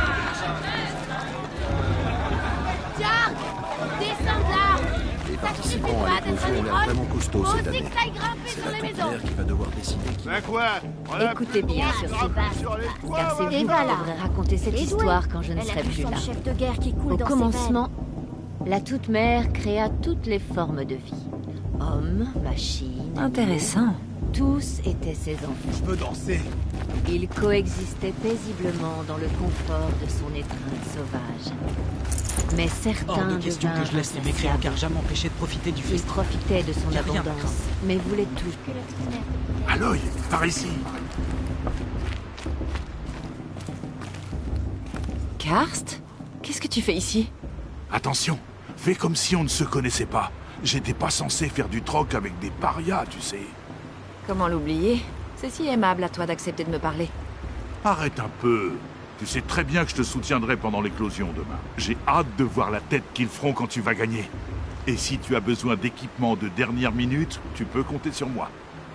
Tiens, descends de là! Ça suffit! Bon, les confiants ont l'air vraiment costauds cette année. C'est la toute mère qui va devoir décider qui... Ben quoi? Écoutez bien sur ces bases, car c'est vous qui devrez raconter cette histoire quand je ne serai plus là. Chef de guerre qui coule Au dans ses commencement, la toute-mère créa toutes les formes de vie. Hommes, machines... Intéressant. Tous étaient ses enfants. Je veux danser. Ils coexistaient paisiblement dans le confort de son étreinte sauvage. Mais certains Hors de question que je laisse les mécréants Karja m'empêcher de profiter du Ils festin. profitaient de son Y a rien abondance, d'accord. mais voulaient tout. Aloy, par ici. Karst? Qu'est-ce que tu fais ici? Attention, fais comme si on ne se connaissait pas. J'étais pas censé faire du troc avec des parias, tu sais. Comment l'oublier? C'est si aimable à toi d'accepter de me parler. Arrête un peu. Tu sais très bien que je te soutiendrai pendant l'éclosion demain. J'ai hâte de voir la tête qu'ils feront quand tu vas gagner. Et si tu as besoin d'équipement de dernière minute, tu peux compter sur moi.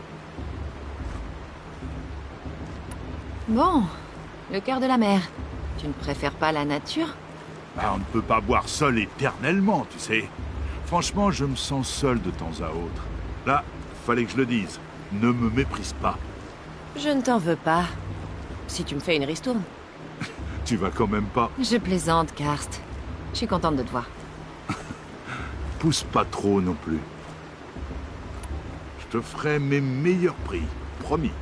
Bon, le cœur de la mer. Tu ne préfères pas la nature? Bah, on ne peut pas boire seul éternellement, tu sais. Franchement, je me sens seul de temps à autre. Là, fallait que je le dise. Ne me méprise pas. Je ne t'en veux pas. Si tu me fais une ristourne. Tu vas quand même pas... Je plaisante, Karst. Je suis contente de te voir. Pousse pas trop non plus. Je te ferai mes meilleurs prix, promis.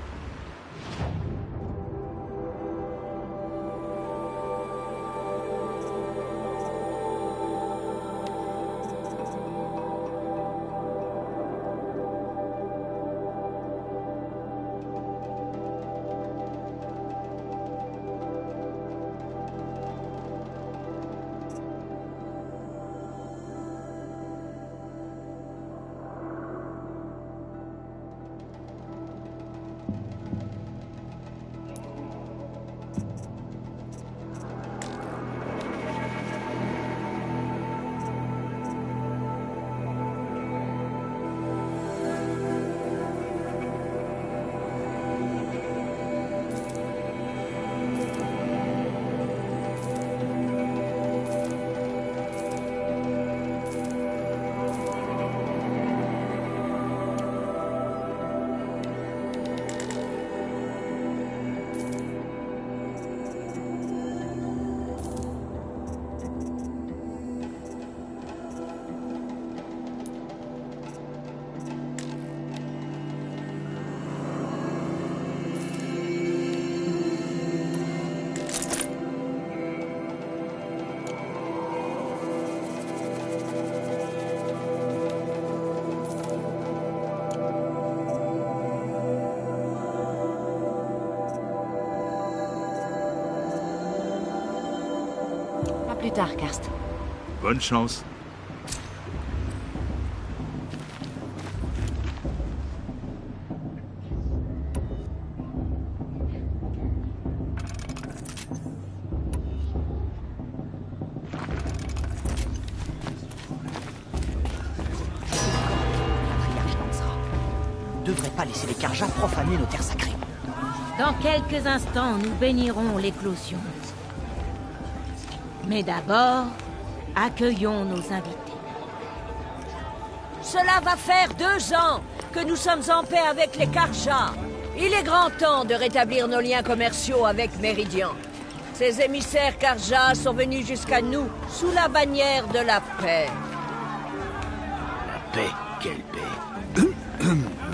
Plus tard, Karst. Bonne chance. Ne devrait pas laisser les Karja profaner nos terres sacrées. Dans quelques instants, nous bénirons l'éclosion. Mais d'abord, accueillons nos invités. Cela va faire deux ans que nous sommes en paix avec les Karja. Il est grand temps de rétablir nos liens commerciaux avec Méridian. Ces émissaires Karja sont venus jusqu'à nous sous la bannière de la paix. La paix? Quelle paix?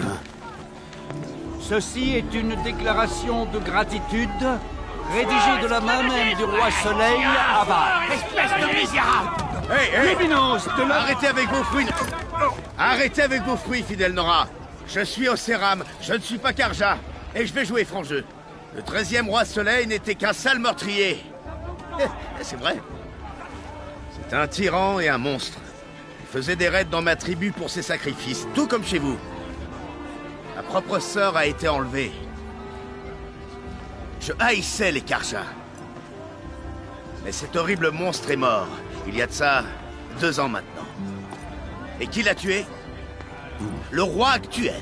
Ceci est une déclaration de gratitude rédigée de la main même du roi Soleil à Val. Espèce de misérable! Hé, hé! Luminos, de la... Arrêtez avec vos fruits! Arrêtez avec vos fruits, fidèle Nora! Je suis Océram, je ne suis pas Karja, et je vais jouer franc jeu. Le treizième roi Soleil n'était qu'un sale meurtrier. C'est vrai. C'est un tyran et un monstre. Il faisait des raids dans ma tribu pour ses sacrifices, tout comme chez vous. Ma propre sœur a été enlevée. Je haïssais les Karja. Mais cet horrible monstre est mort. Il y a de ça deux ans maintenant. Et qui l'a tué? Le roi actuel.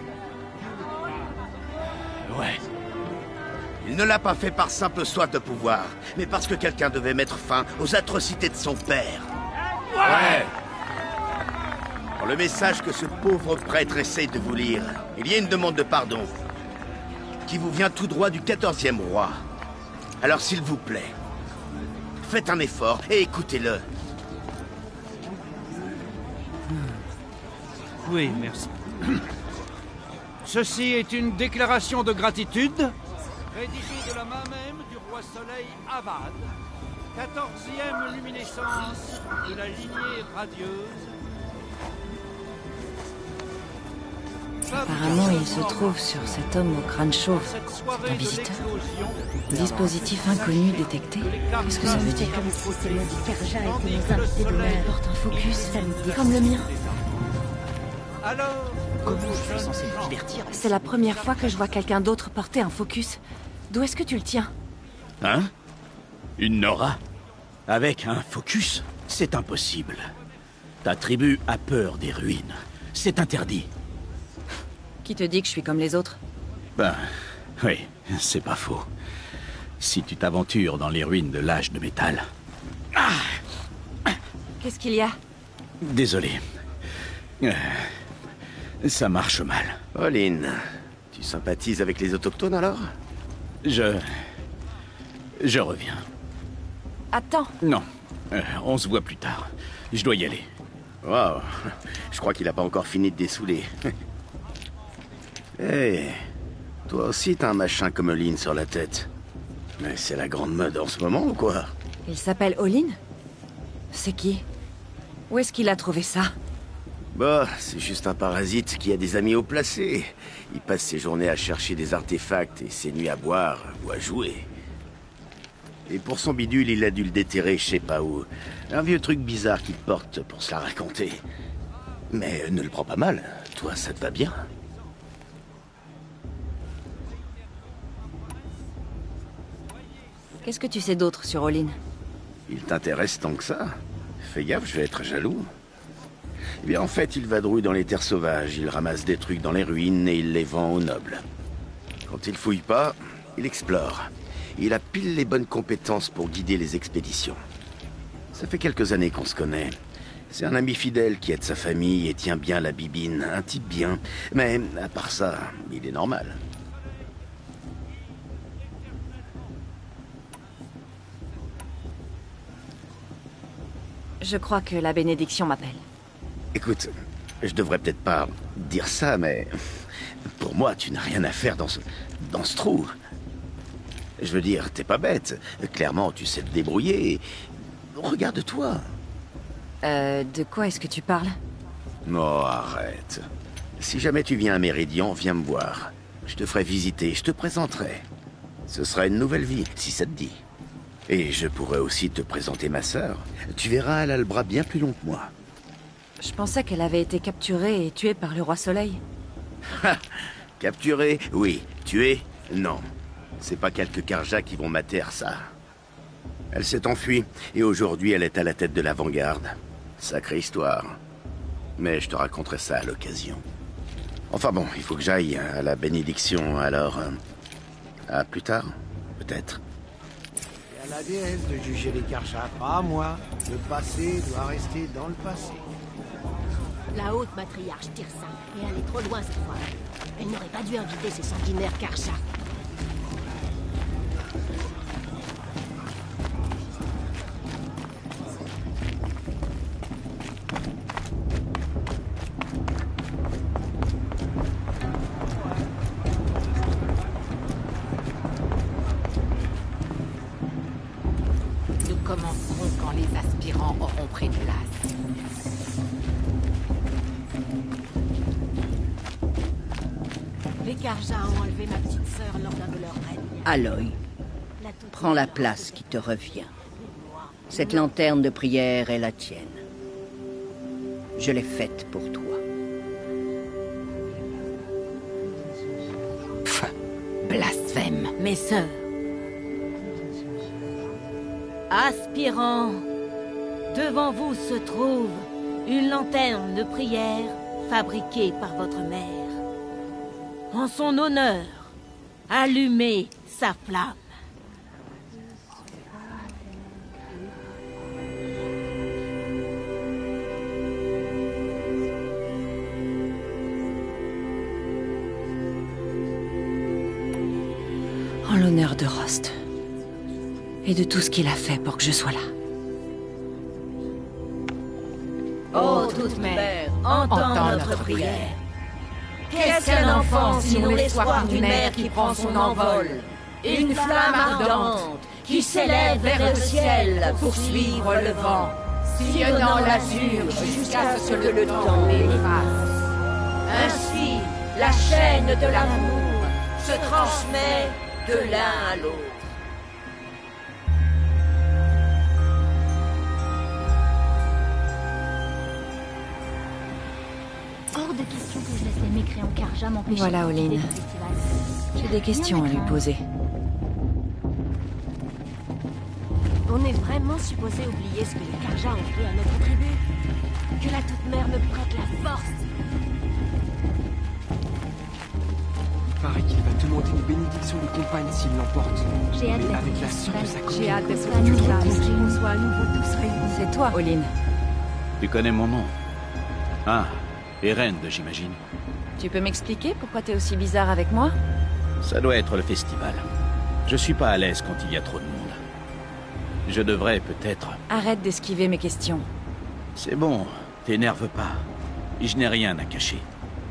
Ouais. Il ne l'a pas fait par simple soif de pouvoir, mais parce que quelqu'un devait mettre fin aux atrocités de son père. Ouais. Pour le message que ce pauvre prêtre essaye de vous lire, il y a une demande de pardon qui vous vient tout droit du quatorzième roi. Alors s'il vous plaît, faites un effort et écoutez-le. Oui, merci. Ceci est une déclaration de gratitude, rédigée de la main même du roi Soleil Avad, quatorzième luminescence de la lignée radieuse. Apparemment, il se trouve sur cet homme au crâne chauve. C'est un visiteur. Dispositif inconnu détecté. Qu'est-ce que ça veut dire? Comme si ces maudits Karja étaient nos invités d'honneur. Porte un focus, Ça me dit comme le mien. Alors, Comment je suis censé me divertir? C'est la première fois que je vois quelqu'un d'autre porter un focus. D'où est-ce que tu le tiens? Hein? Une Nora? Avec un focus? C'est impossible. Ta tribu a peur des ruines. C'est interdit. Qui te dit que je suis comme les autres? Ben, oui, c'est pas faux. Si tu t'aventures dans les ruines de l'âge de métal... Ah! Qu'est-ce qu'il y a? Désolé. Euh, ça marche mal. Olin, tu sympathises avec les autochtones alors? Je... Je reviens. Attends. Non, euh, on se voit plus tard. Je dois y aller. Waouh, je crois qu'il a pas encore fini de dessouler. Hé, toi aussi t'as un machin comme Olin sur la tête. Mais c'est la grande mode en ce moment ou quoi? Il s'appelle Olin? C'est qui? Où est-ce qu'il a trouvé ça? Bah, c'est juste un parasite qui a des amis haut placés. Il passe ses journées à chercher des artefacts et ses nuits à boire ou à jouer. Et pour son bidule, il a dû le déterrer je sais pas où. Un vieux truc bizarre qu'il porte pour se la raconter. Mais ne le prends pas mal, toi ça te va bien. Qu'est-ce que tu sais d'autre sur Olin? Il t'intéresse tant que ça? Fais gaffe, je vais être jaloux. Eh bien, en fait, il vadrouille dans les terres sauvages, il ramasse des trucs dans les ruines et il les vend aux nobles. Quand il fouille pas, il explore. Il a pile les bonnes compétences pour guider les expéditions. Ça fait quelques années qu'on se connaît. C'est un ami fidèle qui aide sa famille et tient bien la bibine, un type bien. Mais, à part ça, il est normal. Je crois que la bénédiction m'appelle. Écoute, je devrais peut-être pas dire ça, mais... Pour moi, tu n'as rien à faire dans ce... dans ce trou. Je veux dire, t'es pas bête. Clairement, tu sais te débrouiller. Regarde-toi. Euh, de quoi est-ce que tu parles? Non, arrête. Si jamais tu viens à Méridian, viens me voir. Je te ferai visiter, je te présenterai. Ce sera une nouvelle vie, si ça te dit. Et je pourrais aussi te présenter ma sœur. Tu verras, elle a le bras bien plus long que moi. Je pensais qu'elle avait été capturée et tuée par le roi Soleil. Ha! Capturée? Oui. Tuée? Non. C'est pas quelques Karja qui vont mater ça. Elle s'est enfuie, et aujourd'hui elle est à la tête de l'avant-garde. Sacrée histoire. Mais je te raconterai ça à l'occasion. Enfin bon, il faut que j'aille à la bénédiction, alors... euh, à plus tard, peut-être. C'est à la déesse de juger les Karja, pas à moi. Le passé doit rester dans le passé. La haute matriarche tire ça, et elle est trop loin cette fois. Elle n'aurait pas dû inviter ces sanguinaires Karja. Nous commencerons quand les aspirants auront pris place. Les Karja ont enlevé ma petite sœur lors d'un de leurs règnes. Aloy, prends la place qui te revient. Cette lanterne de prière est la tienne. Je l'ai faite pour toi. Pff, blasphème. Mes sœurs. Aspirants, devant vous se trouve une lanterne de prière fabriquée par votre mère. En son honneur, allumez sa flamme. En l'honneur de Rost. Et de tout ce qu'il a fait pour que je sois là. Ô toute mère, entends notre prière. Qu'est-ce qu'un enfant sinon l'espoir d'une mère qui prend son envol? Une flamme ardente qui s'élève vers le ciel pour suivre le vent, sillonnant l'azur jusqu'à ce que le temps l'efface. Ainsi, la chaîne de l'amour se transmet de l'un à l'autre. Hors de question que je laisse les mécréants Karja m'empêcher Voilà, de profiter Olin. du festival. J'ai des questions à lui poser. On est vraiment supposé oublier ce que les Karja ont fait à notre tribu? Que la toute-mère me prête la force? Il paraît qu'il va demander une bénédiction de compagne s'il l'emporte. J'ai hâte Mais d'être avec la sœur de sa copine. J'ai hâte de ce Tu te rends festival, compte qu'on soit à nouveau tous réunis. C'est toi, Olin. Tu connais mon nom? Ah, Eren, j'imagine. Tu peux m'expliquer pourquoi t'es aussi bizarre avec moi? Ça doit être le festival. Je suis pas à l'aise quand il y a trop de monde. Je devrais peut-être... Arrête d'esquiver mes questions. C'est bon, t'énerve pas. Je n'ai rien à cacher.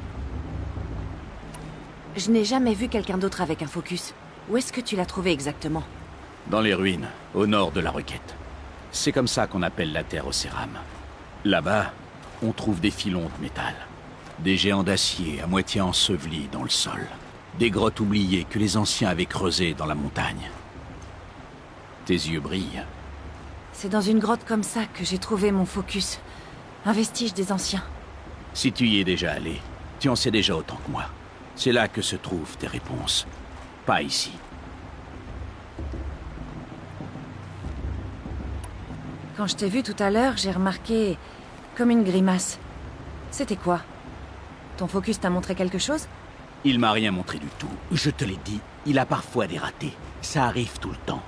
Je n'ai jamais vu quelqu'un d'autre avec un focus. Où est-ce que tu l'as trouvé exactement? Dans les ruines, au nord de la Requête. C'est comme ça qu'on appelle la terre au céram. Là-bas, on trouve des filons de métal. Des géants d'acier à moitié ensevelis dans le sol. Des grottes oubliées que les anciens avaient creusées dans la montagne. Tes yeux brillent. C'est dans une grotte comme ça que j'ai trouvé mon focus. Un vestige des anciens. Si tu y es déjà allé, tu en sais déjà autant que moi. C'est là que se trouvent tes réponses. Pas ici. Quand je t'ai vu tout à l'heure, j'ai remarqué... comme une grimace. C'était quoi? Ton focus t'a montré quelque chose? Il m'a rien montré du tout. Je te l'ai dit, il a parfois des ratés. Ça arrive tout le temps.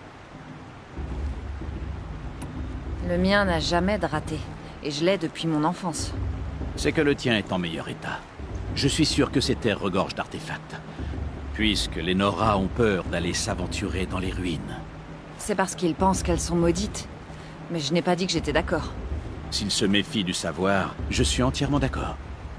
Le mien n'a jamais de raté. Et je l'ai depuis mon enfance. C'est que le tien est en meilleur état. Je suis sûr que ces terres regorgent d'artefacts. Puisque les Nora ont peur d'aller s'aventurer dans les ruines. C'est parce qu'ils pensent qu'elles sont maudites. Mais je n'ai pas dit que j'étais d'accord. S'ils se méfient du savoir, je suis entièrement d'accord.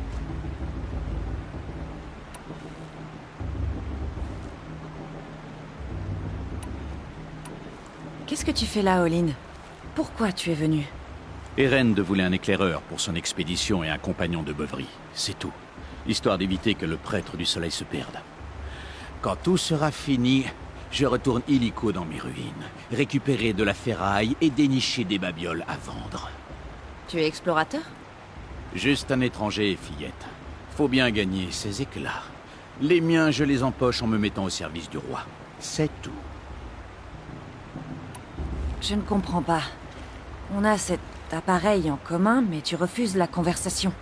Qu'est-ce que tu fais là, Olin? Pourquoi tu es venu? Eren voulait un éclaireur pour son expédition et un compagnon de beuverie. C'est tout. Histoire d'éviter que le prêtre du soleil se perde. Quand tout sera fini, je retourne illico dans mes ruines, récupérer de la ferraille et dénicher des babioles à vendre. Tu es explorateur? Juste un étranger, fillette. Faut bien gagner ses éclats. Les miens, je les empoche en me mettant au service du roi. C'est tout. Je ne comprends pas. On a cet appareil en commun, mais tu refuses la conversation.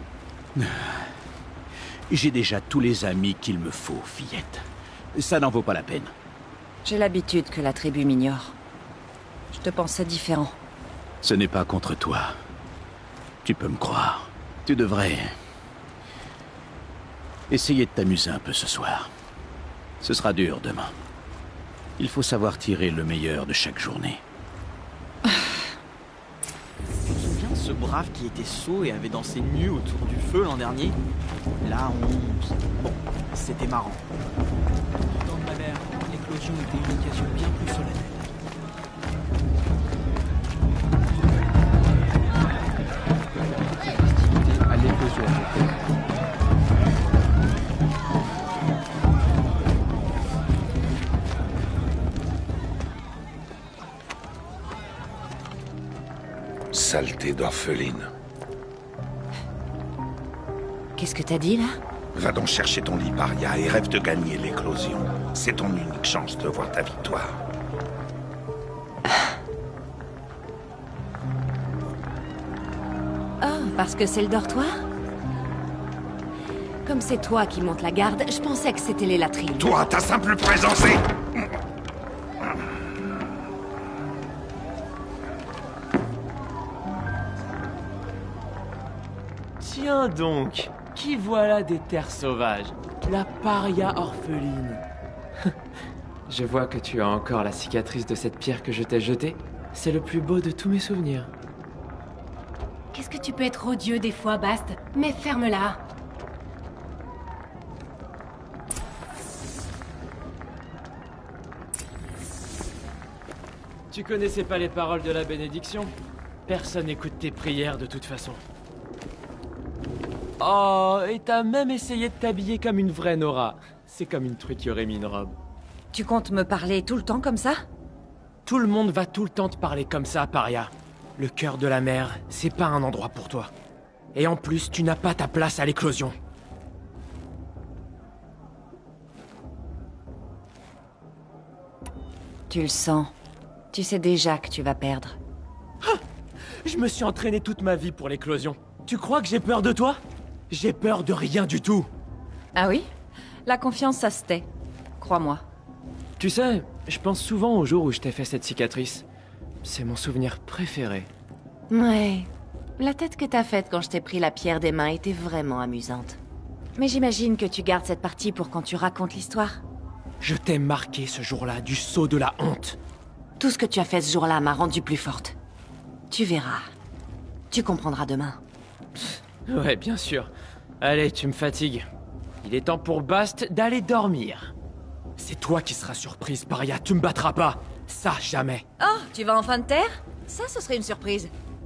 J'ai déjà tous les amis qu'il me faut, fillette. Ça n'en vaut pas la peine. J'ai l'habitude que la tribu m'ignore. Je te pensais différent. Ce n'est pas contre toi. Tu peux me croire. Tu devrais... essayer de t'amuser un peu ce soir. Ce sera dur demain. Il faut savoir tirer le meilleur de chaque journée. Tu te souviens de ce brave qui était sot et avait dansé nu autour du feu l'an dernier? Là, on... Bon, c'était marrant. Dans ma mère, l'éclosion était une occasion bien plus solennelle. À l'éclosion. Saleté d'orpheline. Qu'est-ce que t'as dit, là? Va donc chercher ton lit, paria, et rêve de gagner l'éclosion. C'est ton unique chance de voir ta victoire. Oh, parce que c'est le dortoir? Comme c'est toi qui montes la garde, je pensais que c'était les latrines. Toi, ta simple présence est... Tiens donc, qui voilà des terres sauvages? La paria orpheline. Je vois que tu as encore la cicatrice de cette pierre que je t'ai jetée. C'est le plus beau de tous mes souvenirs. Qu'est-ce que tu peux être odieux des fois, Bast? Mais ferme-la. Tu connaissais pas les paroles de la bénédiction? Personne n'écoute tes prières de toute façon. Oh, et t'as même essayé de t'habiller comme une vraie Nora. C'est comme une truc qui aurait mis une robe. Tu comptes me parler tout le temps comme ça? Tout le monde va tout le temps te parler comme ça, Paria. Le cœur de la mer, c'est pas un endroit pour toi. Et en plus, tu n'as pas ta place à l'éclosion. Tu le sens. Tu sais déjà que tu vas perdre. Ah, je me suis entraîné toute ma vie pour l'éclosion. Tu crois que j'ai peur de toi? J'ai peur de rien du tout. Ah oui? La confiance, ça se tait. Crois-moi. Tu sais, je pense souvent au jour où je t'ai fait cette cicatrice. C'est mon souvenir préféré. Ouais. La tête que t'as faite quand je t'ai pris la pierre des mains était vraiment amusante. Mais j'imagine que tu gardes cette partie pour quand tu racontes l'histoire. Je t'ai marqué ce jour-là du sceau de la honte. Tout ce que tu as fait ce jour-là m'a rendue plus forte. Tu verras. Tu comprendras demain. Ouais, bien sûr. Allez, tu me fatigues. Il est temps pour Bast d'aller dormir. C'est toi qui seras surprise, Paria. Tu me battras pas. Ça, jamais. Oh, tu vas enfin te taire? Ça, ce serait une surprise.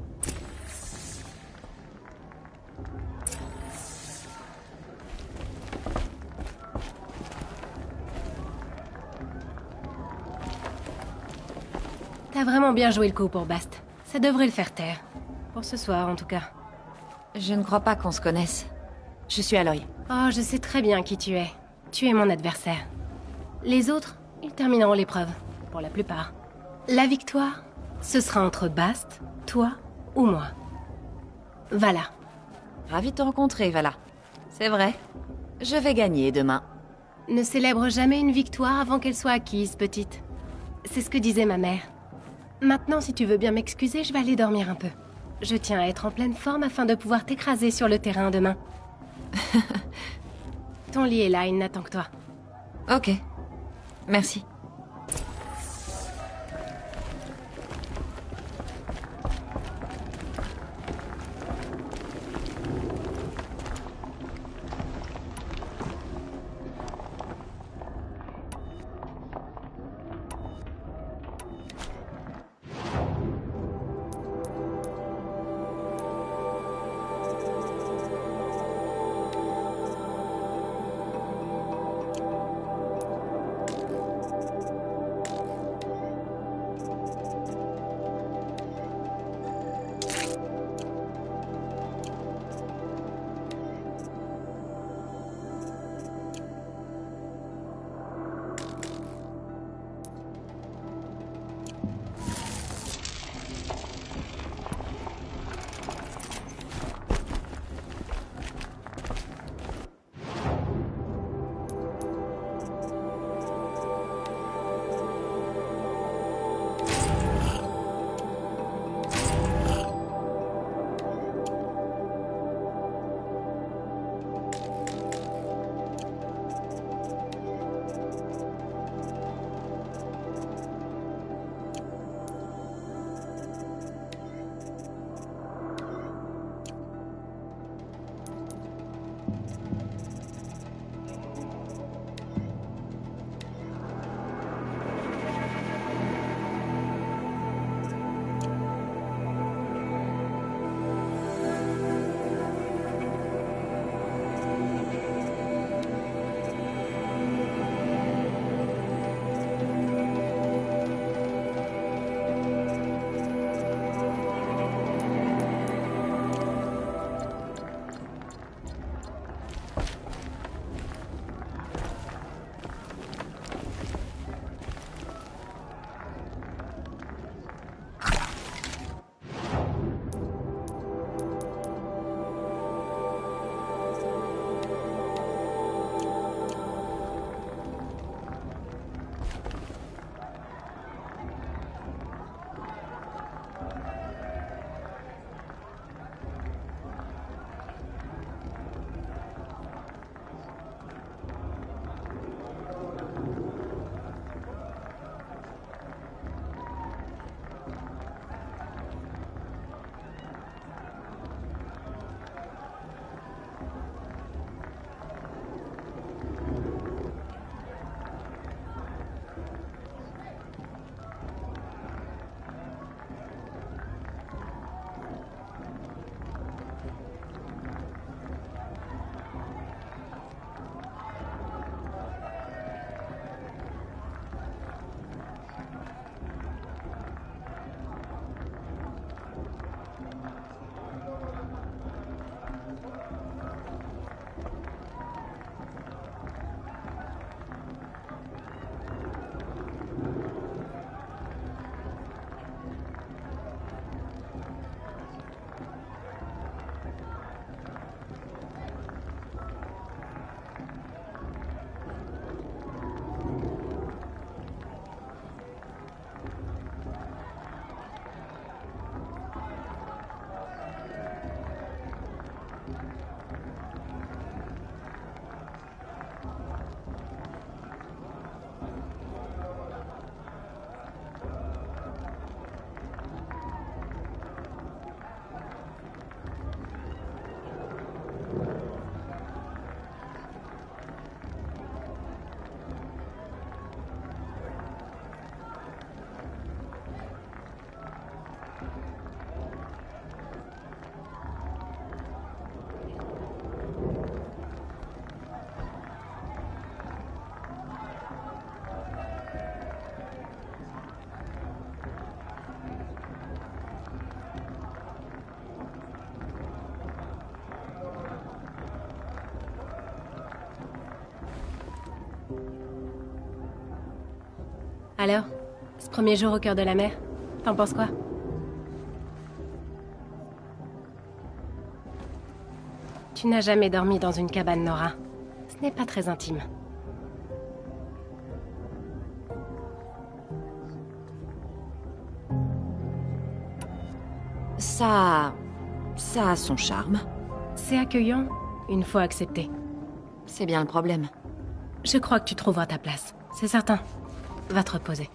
T'as vraiment bien joué le coup pour Bast. Ça devrait le faire taire. Pour ce soir, en tout cas. Je ne crois pas qu'on se connaisse. Je suis Aloy. Oh, je sais très bien qui tu es. Tu es mon adversaire. Les autres, ils termineront l'épreuve. Pour la plupart. La victoire, ce sera entre Bast, toi ou moi. Vala. Ravi de te rencontrer, Vala. C'est vrai. Je vais gagner demain. Ne célèbre jamais une victoire avant qu'elle soit acquise, petite. C'est ce que disait ma mère. Maintenant, si tu veux bien m'excuser, je vais aller dormir un peu. Je tiens à être en pleine forme afin de pouvoir t'écraser sur le terrain demain. Ton lit est là, il n'attend que toi. Ok. Merci. Alors, ce premier jour au cœur de la mer, t'en penses quoi? Tu n'as jamais dormi dans une cabane, Nora. Ce n'est pas très intime. Ça... ça a son charme. C'est accueillant, une fois accepté. C'est bien le problème. Je crois que tu trouveras ta place, c'est certain. Va te reposer.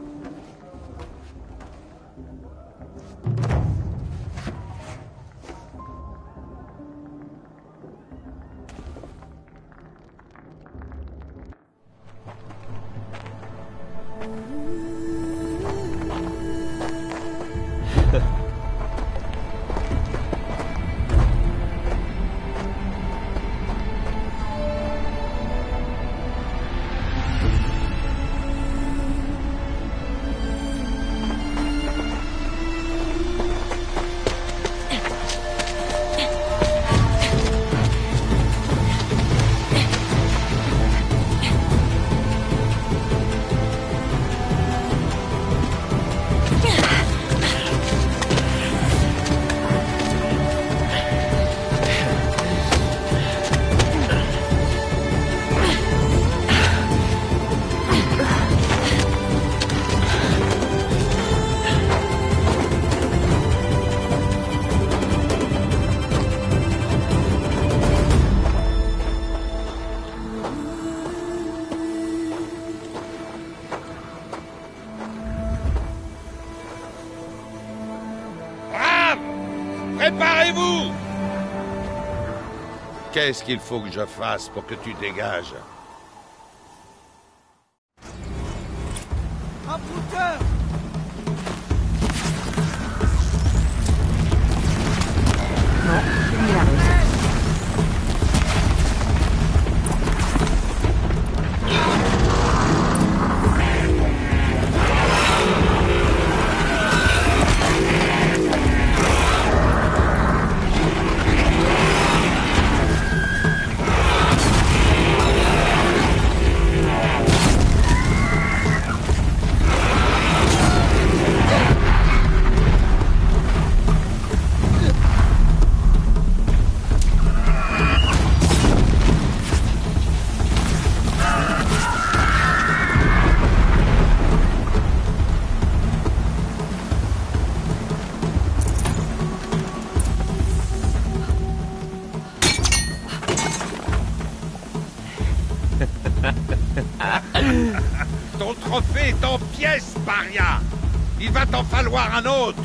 Préparez-vous! Qu'est-ce qu'il faut que je fasse pour que tu dégages? Un brouteur! Non, il y a réussi. Ton trophée est en pièces, paria! Il va t'en falloir un autre!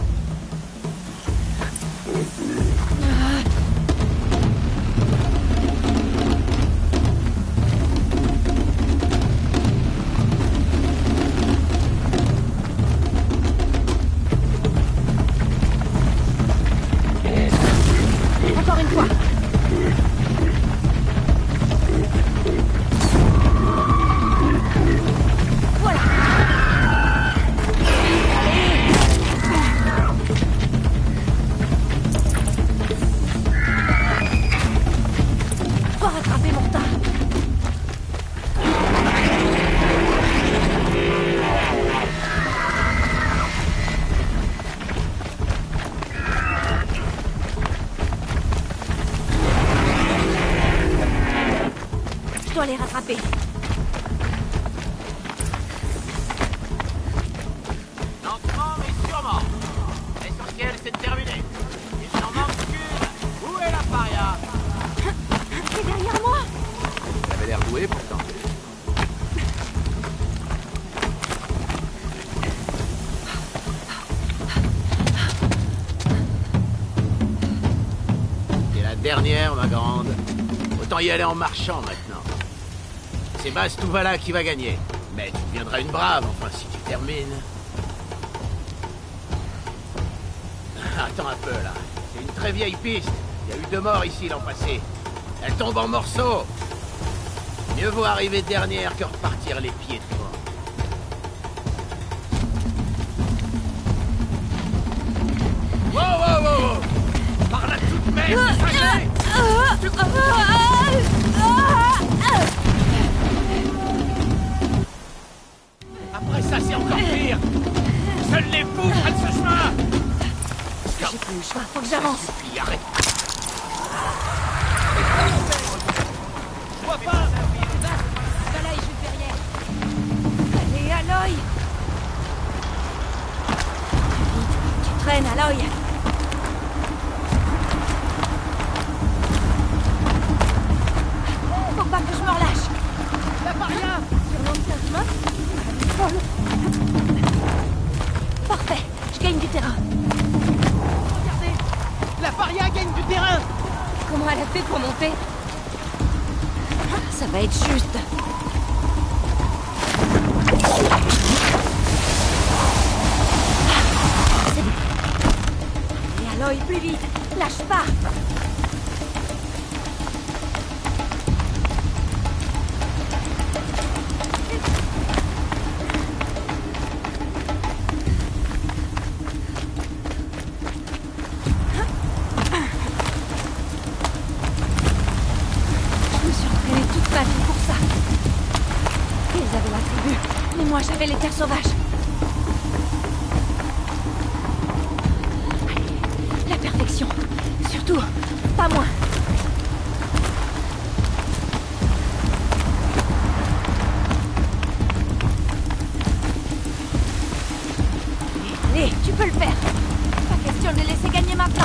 Encore une fois. Je dois les rattraper. Lentement mais sûrement. L'essentiel c'est de terminer. Il n'en manque qu'une. Où est la paria? C'est derrière moi. Ça avait l'air doué pourtant. C'est la dernière, ma grande. Autant y aller en marchant maintenant. C'est Bast-Touvala qui va gagner. Mais tu deviendras une brave, enfin, si tu termines. Attends un peu, là. C'est une très vieille piste. Il y a eu deux morts ici l'an passé. Elle tombe en morceaux. Mieux vaut arriver dernière que repartir les pieds devant. Wow, wow, wow, wow. Par la toute merde, tu Après folle. Parfait, je gagne du terrain. Regardez, la paria gagne du terrain. Comment elle a fait pour monter? Ça va être juste. C'est bon. Et Aloy, plus vite. Lâche pas. Moi, j'avais les terres sauvages. La perfection. Surtout, pas moins. Allez, tu peux le faire. Pas question de les laisser gagner maintenant.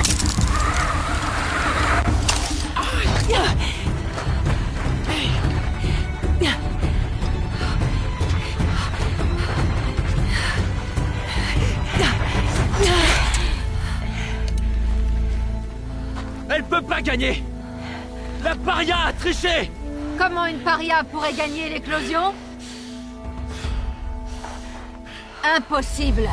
Elle peut pas gagner! La paria a triché! Comment une paria pourrait gagner l'éclosion? Impossible!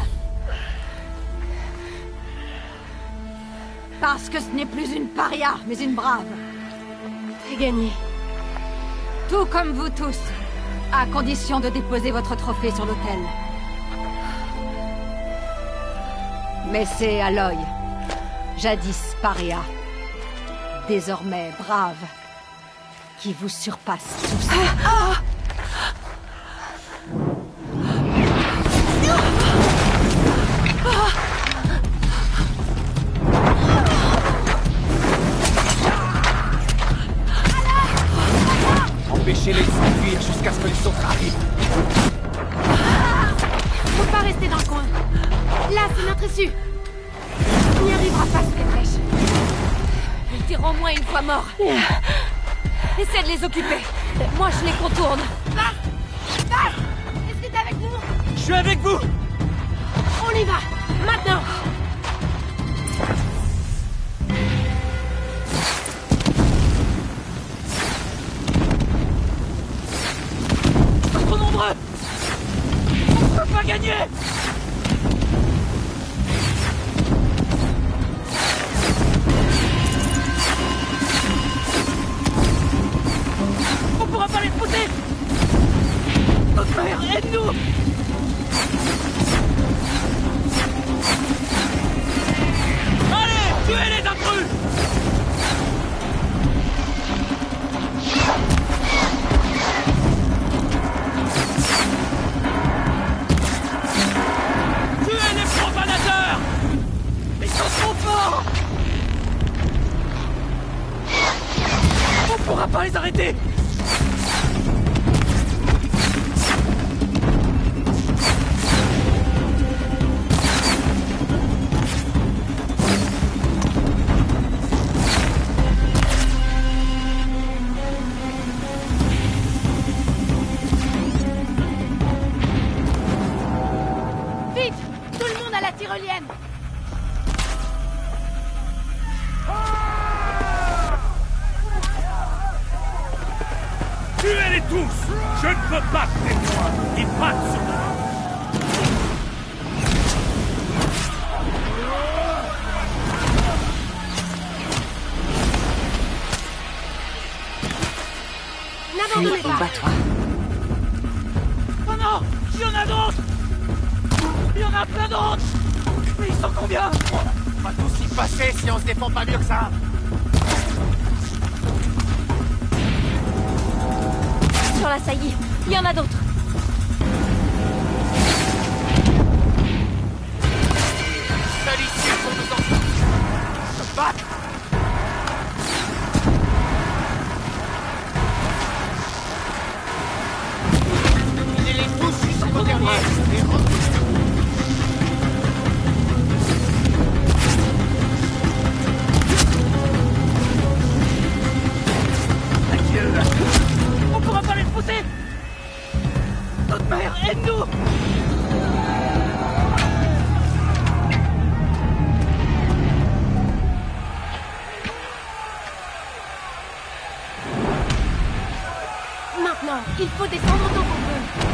Parce que ce n'est plus une paria, mais une brave. T'as gagné. Tout comme vous tous, à condition de déposer votre trophée sur l'autel. Mais c'est Aloy, jadis paria, désormais brave, qui vous surpasse tous. Ah ah Empêchez-les de s'enfuir jusqu'à ce que les autres arrivent. Faut pas rester dans le coin. Là, c'est notre issue. On n'y arrivera pas sous les flèches. Ils tireront moins une fois morts. Essaie de les occuper. Moi, je les contourne. Bast! Bast! Est-ce que t'es avec nous? Je suis avec vous! On y va! Maintenant! Pas trop nombreux! On peut pas gagner! On pourra pas les repousser! Notre mère, aide-nous! Allez, tuez les intrus! Tuez les profanateurs! Ils sont trop forts! On pourra pas les arrêter! Vite! Tout le monde à la tyrolienne! Tuez-les tous! Je ne peux pas faire moi! Ils battent sur moi! N'abandonnez pas! Oh non! Il y en a d'autres! Il y en a plein d'autres! Mais ils sont combien? On va tous y passer si on se défend pas mieux que ça! Sur la saillie, il y en a d'autres! Seule issue pour nous en se battre! Menez-les tous jusqu'au dernier et repoussez-nous! On pourra pas les repousser! toute mère, aide-nous! Maintenant, il faut descendre autant qu'on peut.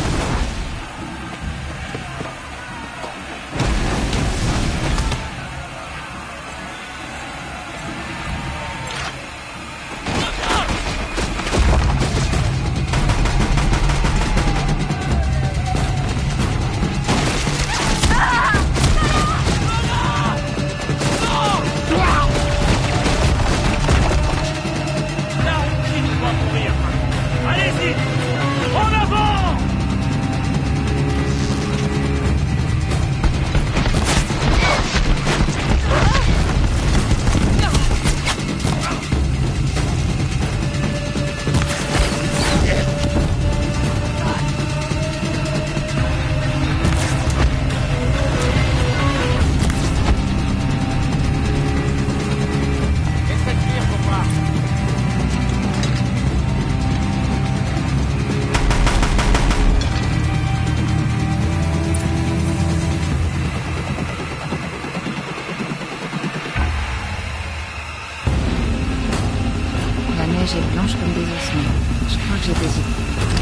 J'ai blanche comme des ossements. Je crois que j'ai des idées.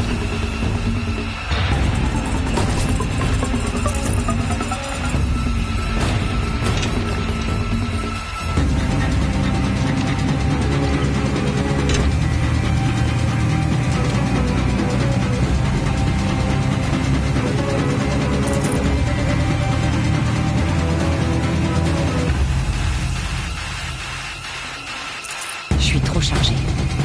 Je suis trop chargée.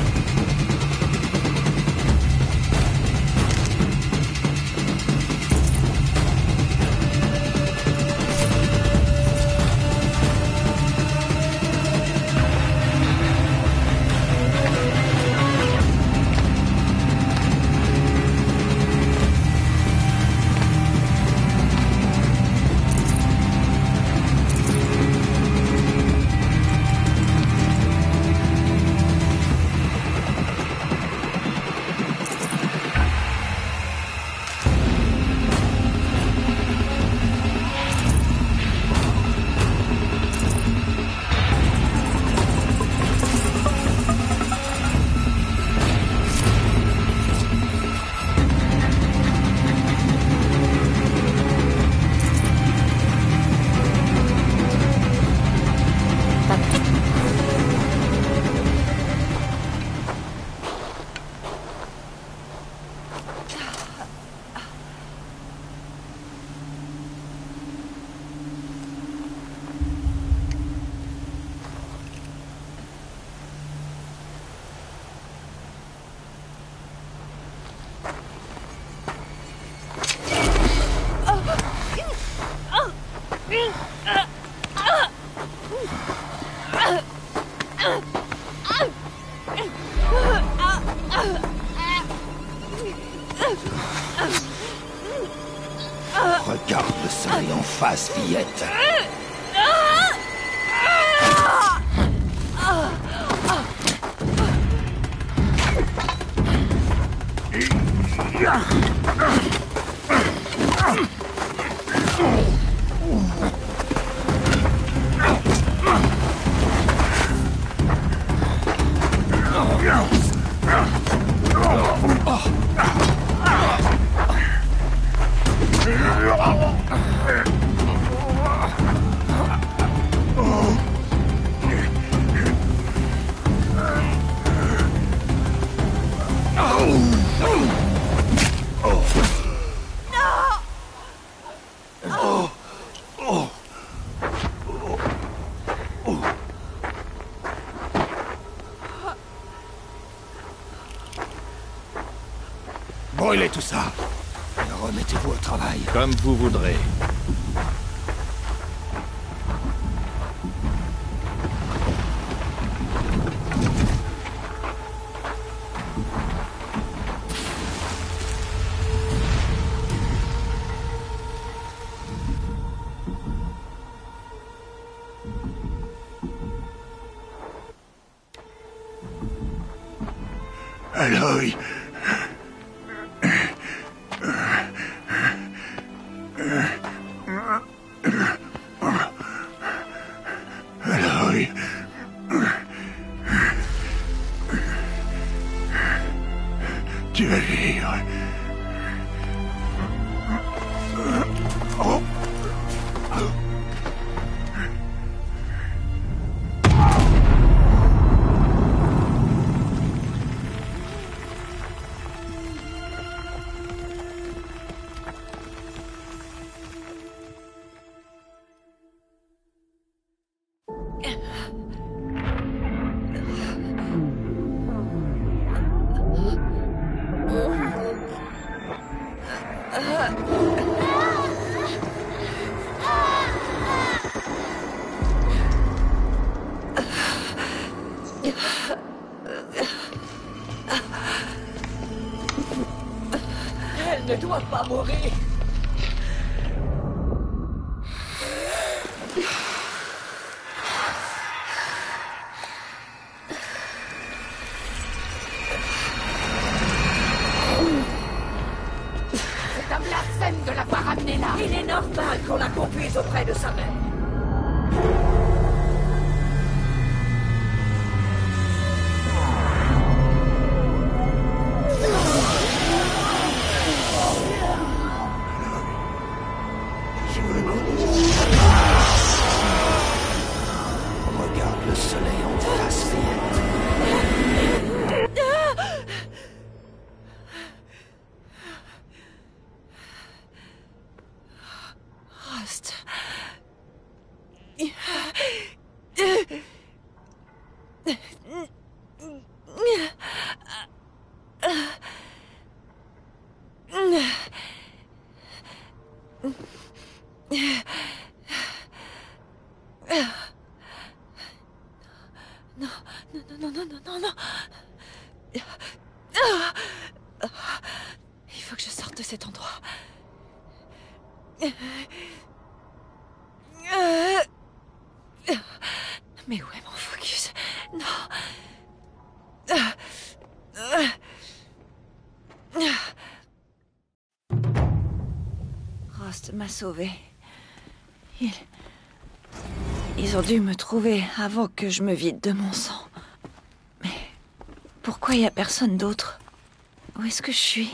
Regarde le soleil en face, fillette. Brûlez tout ça. Et remettez-vous au travail. Comme vous voudrez. Aloy. Tu vas vivre. Oh. Elle ne doit pas mourir. C'est un blasphème de l'avoir ramenée là. Il est normal qu'on la conduise auprès de sa mère. Regarde le soleil en face, Fillette. Rust. Non, non, non, non, non, non, non. Il faut que je sorte de cet endroit. Mais où est mon focus? Non. Rost m'a sauvée. Ils... Ils ont dû me trouver avant que je me vide de mon sang. Mais pourquoi il n'y a personne d'autre? Où est-ce que je suis?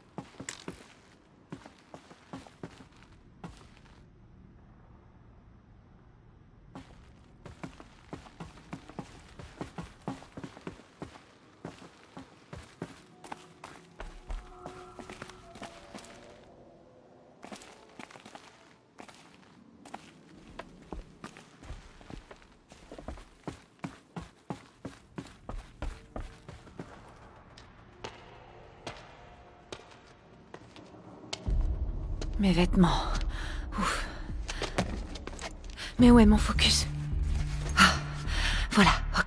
Mes vêtements. Ouf. Mais où est mon focus? Ah, voilà, ok.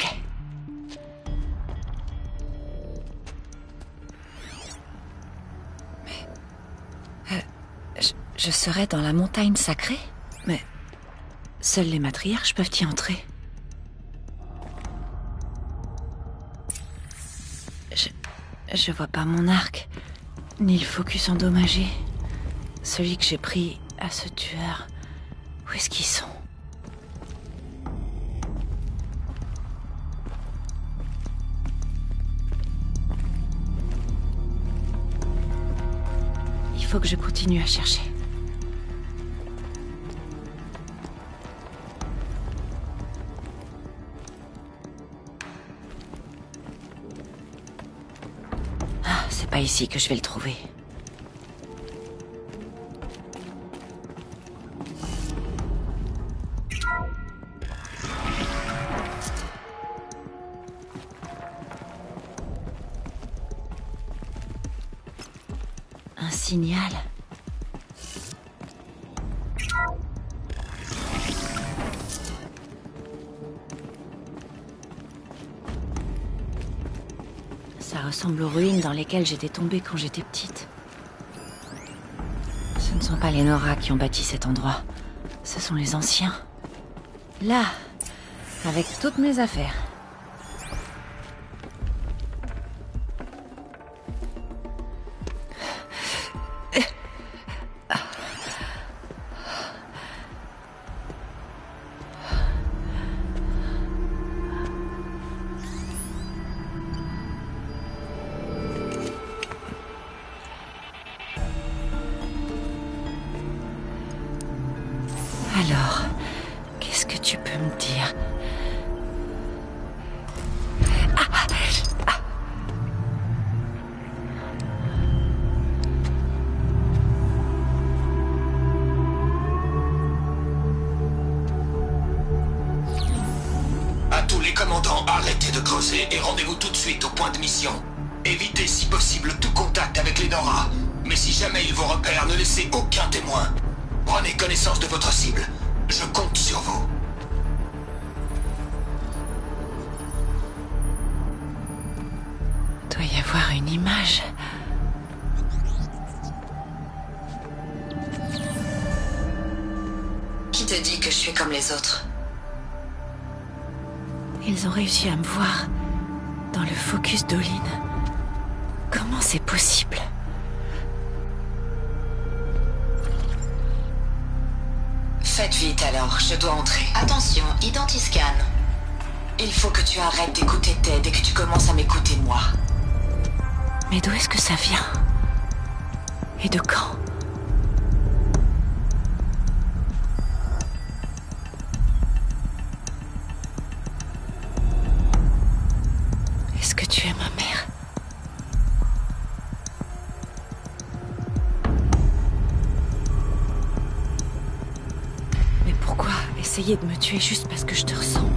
Mais... Euh, je, je serais dans la montagne sacrée? Mais... Seuls les matriarches peuvent y entrer. Je... Je vois pas mon arc, ni le focus endommagé. Celui que j'ai pris à ce tueur. Où est-ce qu'ils sont? Il faut que je continue à chercher. Ah, c'est pas ici que je vais le trouver. Un signal. Ça ressemble aux ruines dans lesquelles j'étais tombée quand j'étais petite. Ce ne sont pas les Nora qui ont bâti cet endroit. Ce sont les anciens. Là, avec toutes mes affaires. Alors, qu'est-ce que tu peux me dire? Ah, ah. À tous les commandants, arrêtez de creuser et rendez-vous tout de suite au point de mission. Évitez si possible tout contact avec les Nora. Mais si jamais ils vous repèrent, ne laissez aucun témoin. Prenez connaissance de votre cible. Je compte sur vous. Il doit y avoir une image. Qui te dit que je suis comme les autres? Ils ont réussi à me voir dans le focus d'Olin. Comment c'est possible? Faites vite alors, je dois entrer. Attention, identiscan. Il faut que tu arrêtes d'écouter Ted et que tu commences à m'écouter moi. Mais d'où est-ce que ça vient? Et de quand? Est-ce que tu es ma mère? Mais pourquoi essayer de me tuer juste parce que je te ressemble?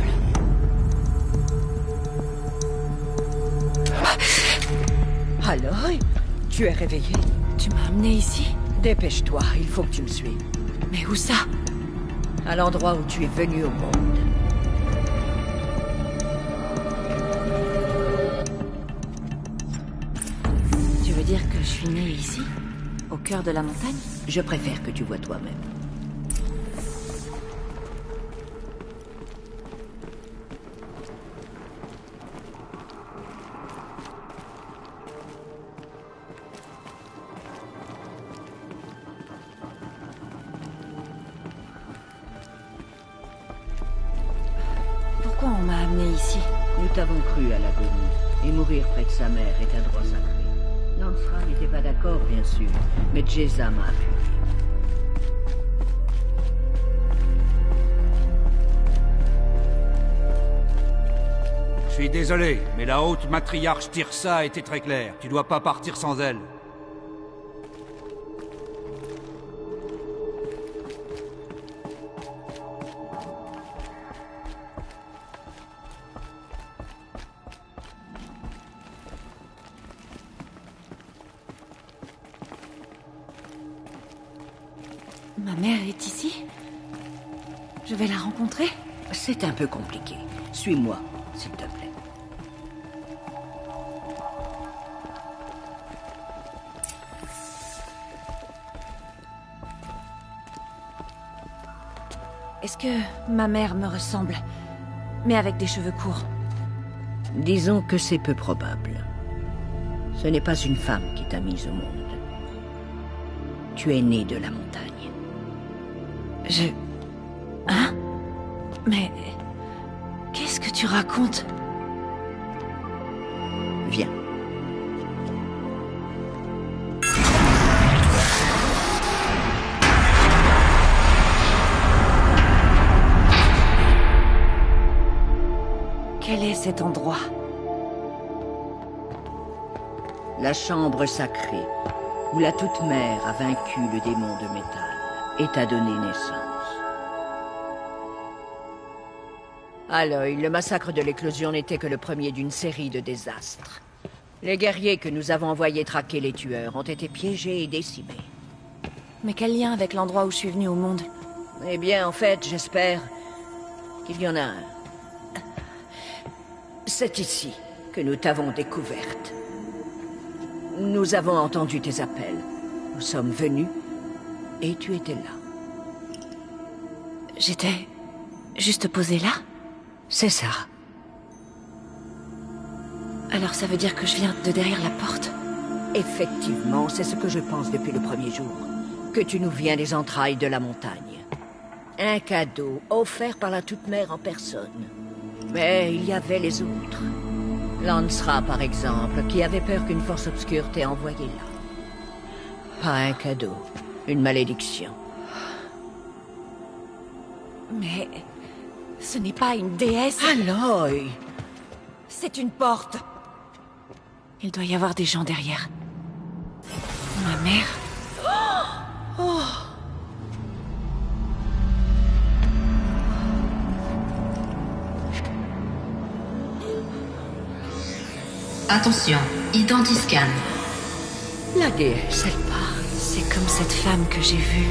Alors, tu es réveillé? Tu m'as amené ici? Dépêche-toi, il faut que tu me suives. Mais où ça? À l'endroit où tu es venu au monde. Tu veux dire que je suis née ici? Au cœur de la montagne? Je préfère que tu vois toi-même. Pourquoi on m'a amené ici? Nous t'avons cru à l'agonie. Et mourir près de sa mère est un droit sacré. Lansra n'était pas d'accord, bien sûr, mais Jeza m'a appuyé. Je suis désolé, mais la haute matriarche Tirsa a été très claire. Tu dois pas partir sans elle. Ma mère est ici? Je vais la rencontrer? C'est un peu compliqué. Suis-moi, s'il te plaît. Est-ce que ma mère me ressemble, mais avec des cheveux courts? Disons que c'est peu probable. Ce n'est pas une femme qui t'a mise au monde. Tu es né de la montagne. Je... Hein? Mais... Qu'est-ce que tu racontes? Viens. Quel est cet endroit? La chambre sacrée, où la Toute-Mère a vaincu le démon de métal et t'a donné naissance. Aloy, le massacre de l'éclosion n'était que le premier d'une série de désastres. Les guerriers que nous avons envoyés traquer les tueurs ont été piégés et décimés. Mais quel lien avec l'endroit où je suis venue au monde? Eh bien, en fait, j'espère qu'il y en a un. C'est ici que nous t'avons découverte. Nous avons entendu tes appels. Nous sommes venus et tu étais là. J'étais juste posée là? C'est ça. Alors ça veut dire que je viens de derrière la porte? Effectivement, c'est ce que je pense depuis le premier jour. Que tu nous viens des entrailles de la montagne. Un cadeau offert par la Toute-Mère en personne. Mais il y avait les autres. Lansra, par exemple, qui avait peur qu'une force obscure t'ait envoyé là. Pas un cadeau, une malédiction. Mais... ce n'est pas une déesse. Aloy! C'est une porte. Il doit y avoir des gens derrière. Ma mère... Oh. Attention, identiscan. La déesse, elle part. C'est comme cette femme que j'ai vue.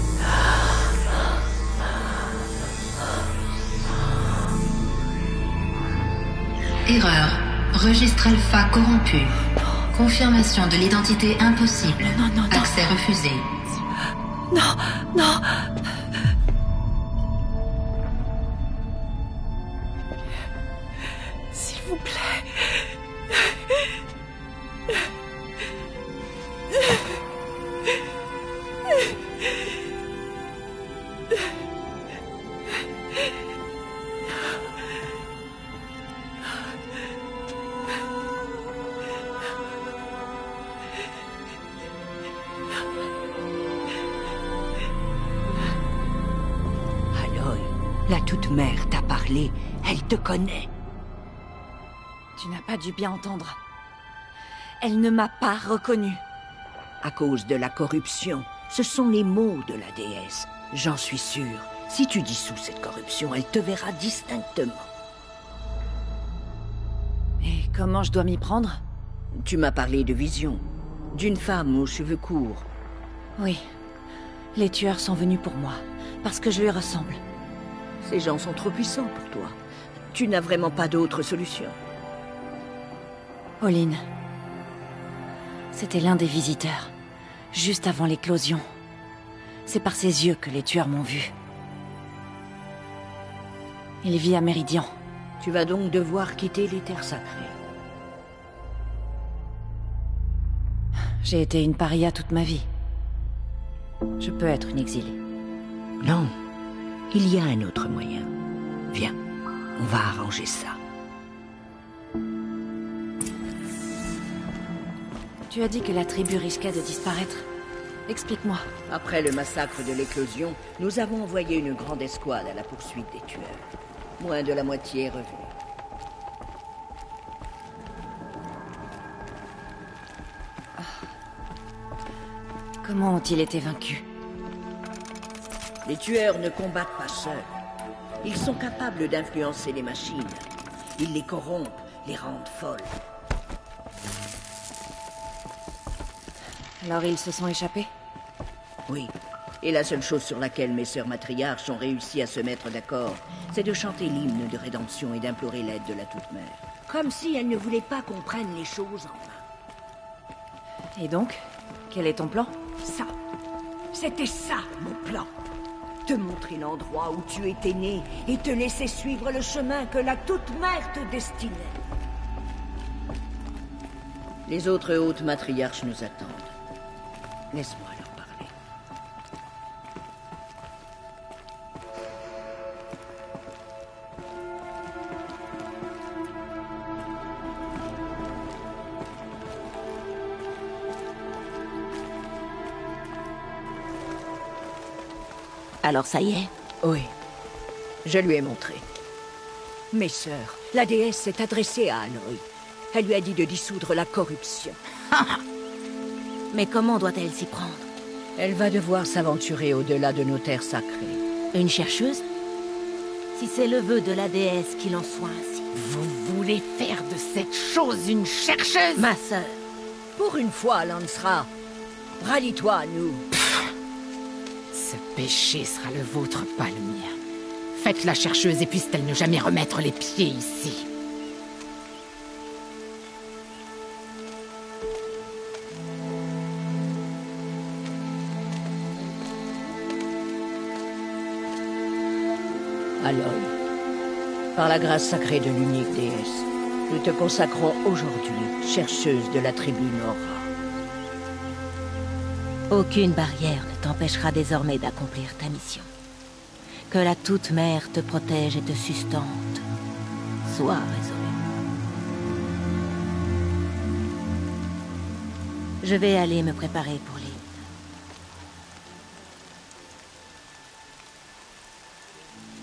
Erreur. Registre alpha corrompu. Confirmation de l'identité impossible. Non, non, non. Accès refusé. Non, non. S'il vous plaît. La toute-mère t'a parlé, elle te connaît. Tu n'as pas dû bien entendre. Elle ne m'a pas reconnue. À cause de la corruption, ce sont les mots de la déesse. J'en suis sûr. Si tu dissous cette corruption, elle te verra distinctement. Et comment je dois m'y prendre? Tu m'as parlé de vision. D'une femme aux cheveux courts. Oui. Les tueurs sont venus pour moi, parce que je lui ressemble. Ces gens sont trop puissants pour toi. Tu n'as vraiment pas d'autre solution. Olin. C'était l'un des visiteurs, juste avant l'éclosion. C'est par ses yeux que les tueurs m'ont vu. Il vit à Méridian. Tu vas donc devoir quitter les terres sacrées. J'ai été une paria toute ma vie. Je peux être une exilée. Non. Il y a un autre moyen. Viens, on va arranger ça. Tu as dit que la tribu risquait de disparaître. Explique-moi. Après le massacre de l'éclosion, nous avons envoyé une grande escouade à la poursuite des tueurs. Moins de la moitié est revenue. Comment ont-ils été vaincus? Les tueurs ne combattent pas seuls. Ils sont capables d'influencer les machines. Ils les corrompent, les rendent folles. Alors ils se sont échappés? Oui. Et la seule chose sur laquelle mes sœurs matriarches ont réussi à se mettre d'accord, c'est de chanter l'hymne de rédemption et d'implorer l'aide de la Toute-Mère. Comme si elles ne voulaient pas qu'on prenne les choses en main. Et donc, quel est ton plan? Ça. C'était ça, mon plan. Te montrer l'endroit où tu étais né et te laisser suivre le chemin que la Toute-Mère te destinait. Les autres hautes matriarches nous attendent. Laisse-moi leur parler. Alors ça y est? Oui. Je lui ai montré. Mes sœurs, la déesse s'est adressée à Aloy. Elle lui a dit de dissoudre la corruption. Mais comment doit-elle s'y prendre? Elle va devoir s'aventurer au-delà de nos terres sacrées. Une chercheuse? Si c'est le vœu de la déesse qu'il en soit ainsi. Vous voulez faire de cette chose une chercheuse? Ma sœur. Pour une fois, Lancera, rallie-toi à nous. Ce péché sera le vôtre, pas le mien. Faites la chercheuse et puisse-t-elle ne jamais remettre les pieds ici. Aloy, par la grâce sacrée de l'unique déesse, nous te consacrons aujourd'hui chercheuse de la tribu Nora. Aucune barrière ne t'empêchera désormais d'accomplir ta mission. Que la Toute-Mère te protège et te sustente. Sois résolu. Je vais aller me préparer pour l'hymne.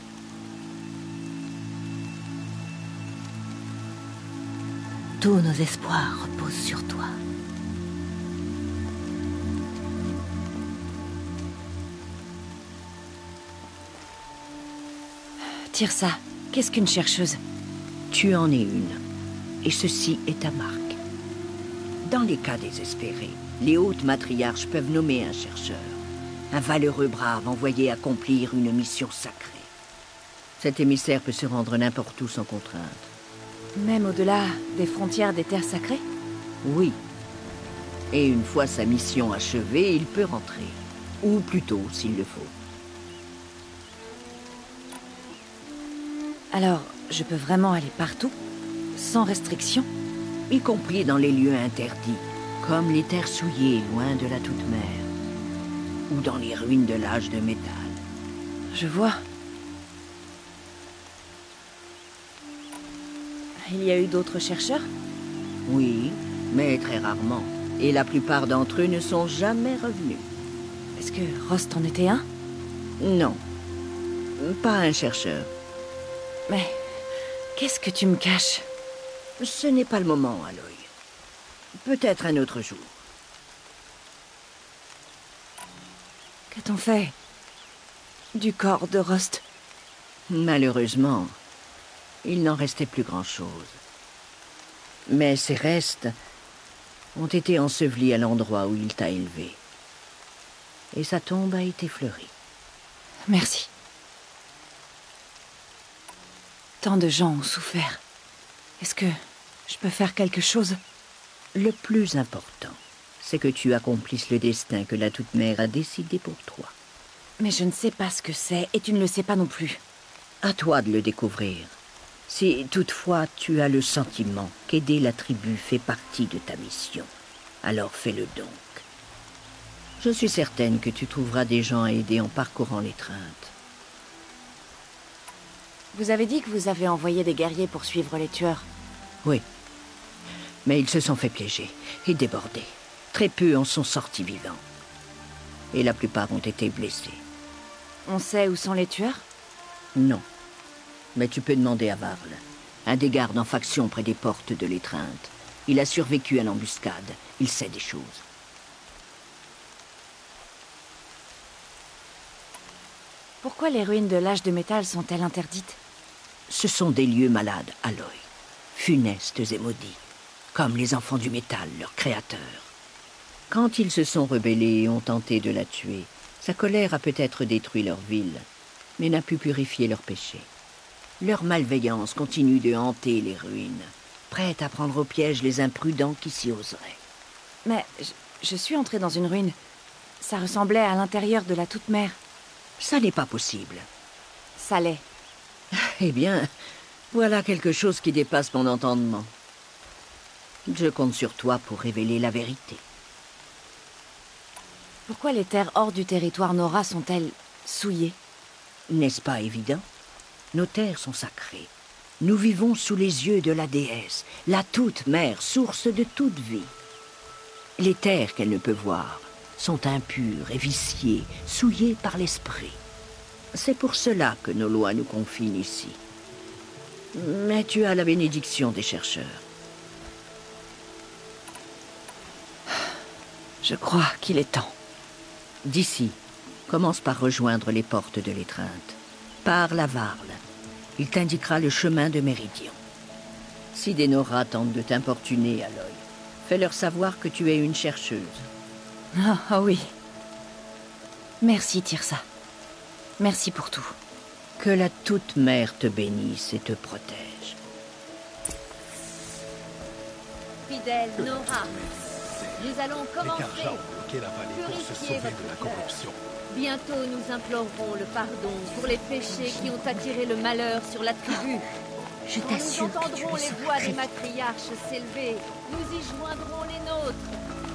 Tous nos espoirs reposent sur toi. Tirsa, qu'est-ce qu'une chercheuse? Tu en es une. Et ceci est ta marque. Dans les cas désespérés, les hautes matriarches peuvent nommer un chercheur. Un valeureux brave envoyé accomplir une mission sacrée. Cet émissaire peut se rendre n'importe où sans contrainte. Même au-delà des frontières des terres sacrées? Oui. Et une fois sa mission achevée, il peut rentrer. Ou plutôt, s'il le faut. Alors, je peux vraiment aller partout? Sans restriction? Y compris dans les lieux interdits, comme les terres souillées loin de la toute-mer. Ou dans les ruines de l'âge de métal. Je vois. Il y a eu d'autres chercheurs? Oui, mais très rarement. Et la plupart d'entre eux ne sont jamais revenus. Est-ce que Rost en était un? Non. Pas un chercheur. Mais qu'est-ce que tu me caches? Ce n'est pas le moment, Aloy. Peut-être un autre jour. Qu'a-t-on fait du corps de Rost? Malheureusement, il n'en restait plus grand-chose. Mais ses restes ont été ensevelis à l'endroit où il t'a élevé. Et sa tombe a été fleurie. Merci. Tant de gens ont souffert. Est-ce que je peux faire quelque chose? Le plus important, c'est que tu accomplisses le destin que la Toute-Mère a décidé pour toi. Mais je ne sais pas ce que c'est, et tu ne le sais pas non plus. À toi de le découvrir. Si toutefois tu as le sentiment qu'aider la tribu fait partie de ta mission, alors fais-le donc. Je suis certaine que tu trouveras des gens à aider en parcourant l'étreinte. Vous avez dit que vous avez envoyé des guerriers pour suivre les tueurs. Oui. Mais ils se sont fait piéger et déborder. Très peu en sont sortis vivants. Et la plupart ont été blessés. On sait où sont les tueurs? Non. Mais tu peux demander à Varl, un des gardes en faction près des portes de l'étreinte. Il a survécu à l'embuscade. Il sait des choses. Pourquoi les ruines de l'âge de métal sont-elles interdites? Ce sont des lieux malades, Aloy. Funestes et maudits. Comme les enfants du métal, leur créateur. Quand ils se sont rebellés et ont tenté de la tuer, sa colère a peut-être détruit leur ville, mais n'a pu purifier leurs péchés. Leur malveillance continue de hanter les ruines, prête à prendre au piège les imprudents qui s'y oseraient. Mais je, je suis entrée dans une ruine. Ça ressemblait à l'intérieur de la Toute-Mère. Ça n'est pas possible. Ça l'est. Eh bien, voilà quelque chose qui dépasse mon entendement. Je compte sur toi pour révéler la vérité. Pourquoi les terres hors du territoire Nora sont-elles souillées? N'est-ce pas évident? Nos terres sont sacrées. Nous vivons sous les yeux de la déesse, la Toute-Mère, source de toute vie. Les terres qu'elle ne peut voir sont impures et viciées, souillées par l'esprit. C'est pour cela que nos lois nous confinent ici. Mais tu as la bénédiction des chercheurs. Je crois qu'il est temps. D'ici, commence par rejoindre les portes de l'étreinte. Parle à Varl. Il t'indiquera le chemin de Méridian. Si des Nora tentent de t'importuner, Aloy, fais-leur savoir que tu es une chercheuse. Ah, oh, oui. Merci, Tirsa. Merci pour tout. Que la Toute-Mère te bénisse et te protège. Fidèle Nora, nous allons commencer. Les Karja ont bloqué la vallée pour se Purifiez sauver de votre la cœur. corruption. Bientôt, nous implorerons le pardon pour les péchés qui ont attiré le malheur sur la tribu. Je Quand t'assure nous que tu entendrons le les sauras voix très des vite. matriarches s'élever, nous y joindrons les nôtres.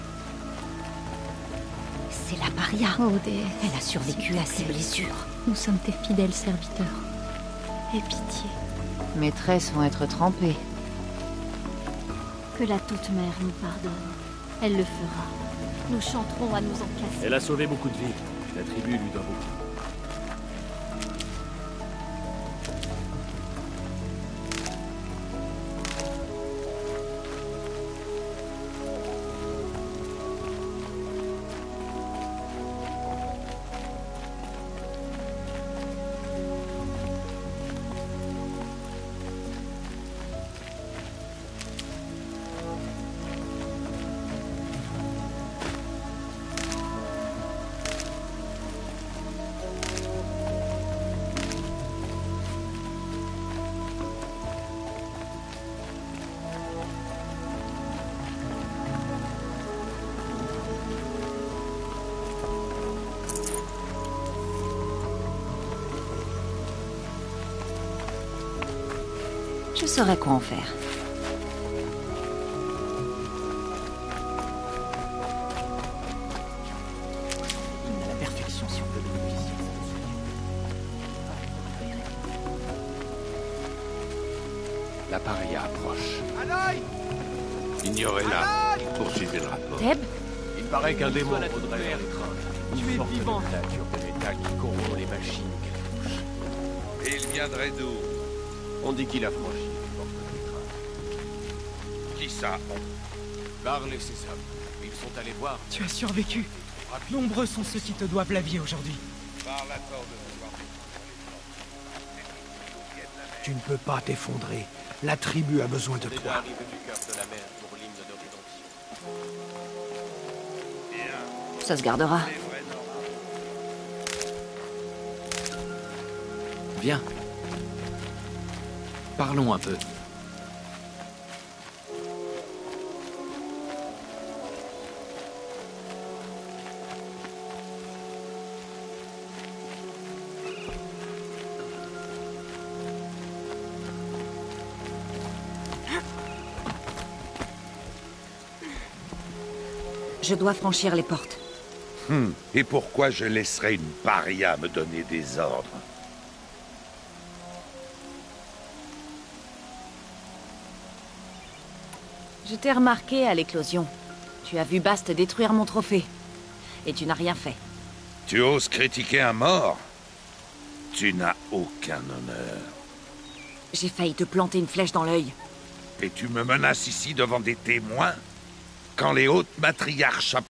C'est la paria. Oh, déesse. Elle a survécu à ses blessures. Nous sommes tes fidèles serviteurs. Aie pitié. Mes tresses vont être trempées. Que la Toute-Mère nous pardonne. Elle le fera. Nous chanterons à nous en casser. Elle a sauvé beaucoup de vies. La tribu lui doit beaucoup. Je saurais quoi en faire. À la perfection si on peut bénéficier. La paria approche. Aloy! Ignorez-la. Poursuivez le rapport. Teb? Il paraît qu'un démon la vaudrait Terre. dans les trains. Tu es Une forte vivant. dictature de l'État qui corrompt les machines qu'elle touche. Et il viendrait d'où? On dit qu'il a franchi les portes des trains. Qui ça? Parlez ces hommes. Ils sont allés voir. Tu as survécu. Nombreux sont ceux qui te doivent la vie aujourd'hui. Par l'accord de pouvoir. Tu ne peux pas t'effondrer. La tribu a besoin de toi. Arrivé du cœur de la mer pour l'hymne de rédemption. Ça se gardera. Viens. Parlons un peu. Je dois franchir les portes. Hum. Et pourquoi je laisserais une paria me donner des ordres? Je t'ai remarqué à l'éclosion. Tu as vu Bast détruire mon trophée. Et tu n'as rien fait. Tu oses critiquer un mort? Tu n'as aucun honneur. J'ai failli te planter une flèche dans l'œil. Et tu me menaces ici devant des témoins? Quand les hautes matriarches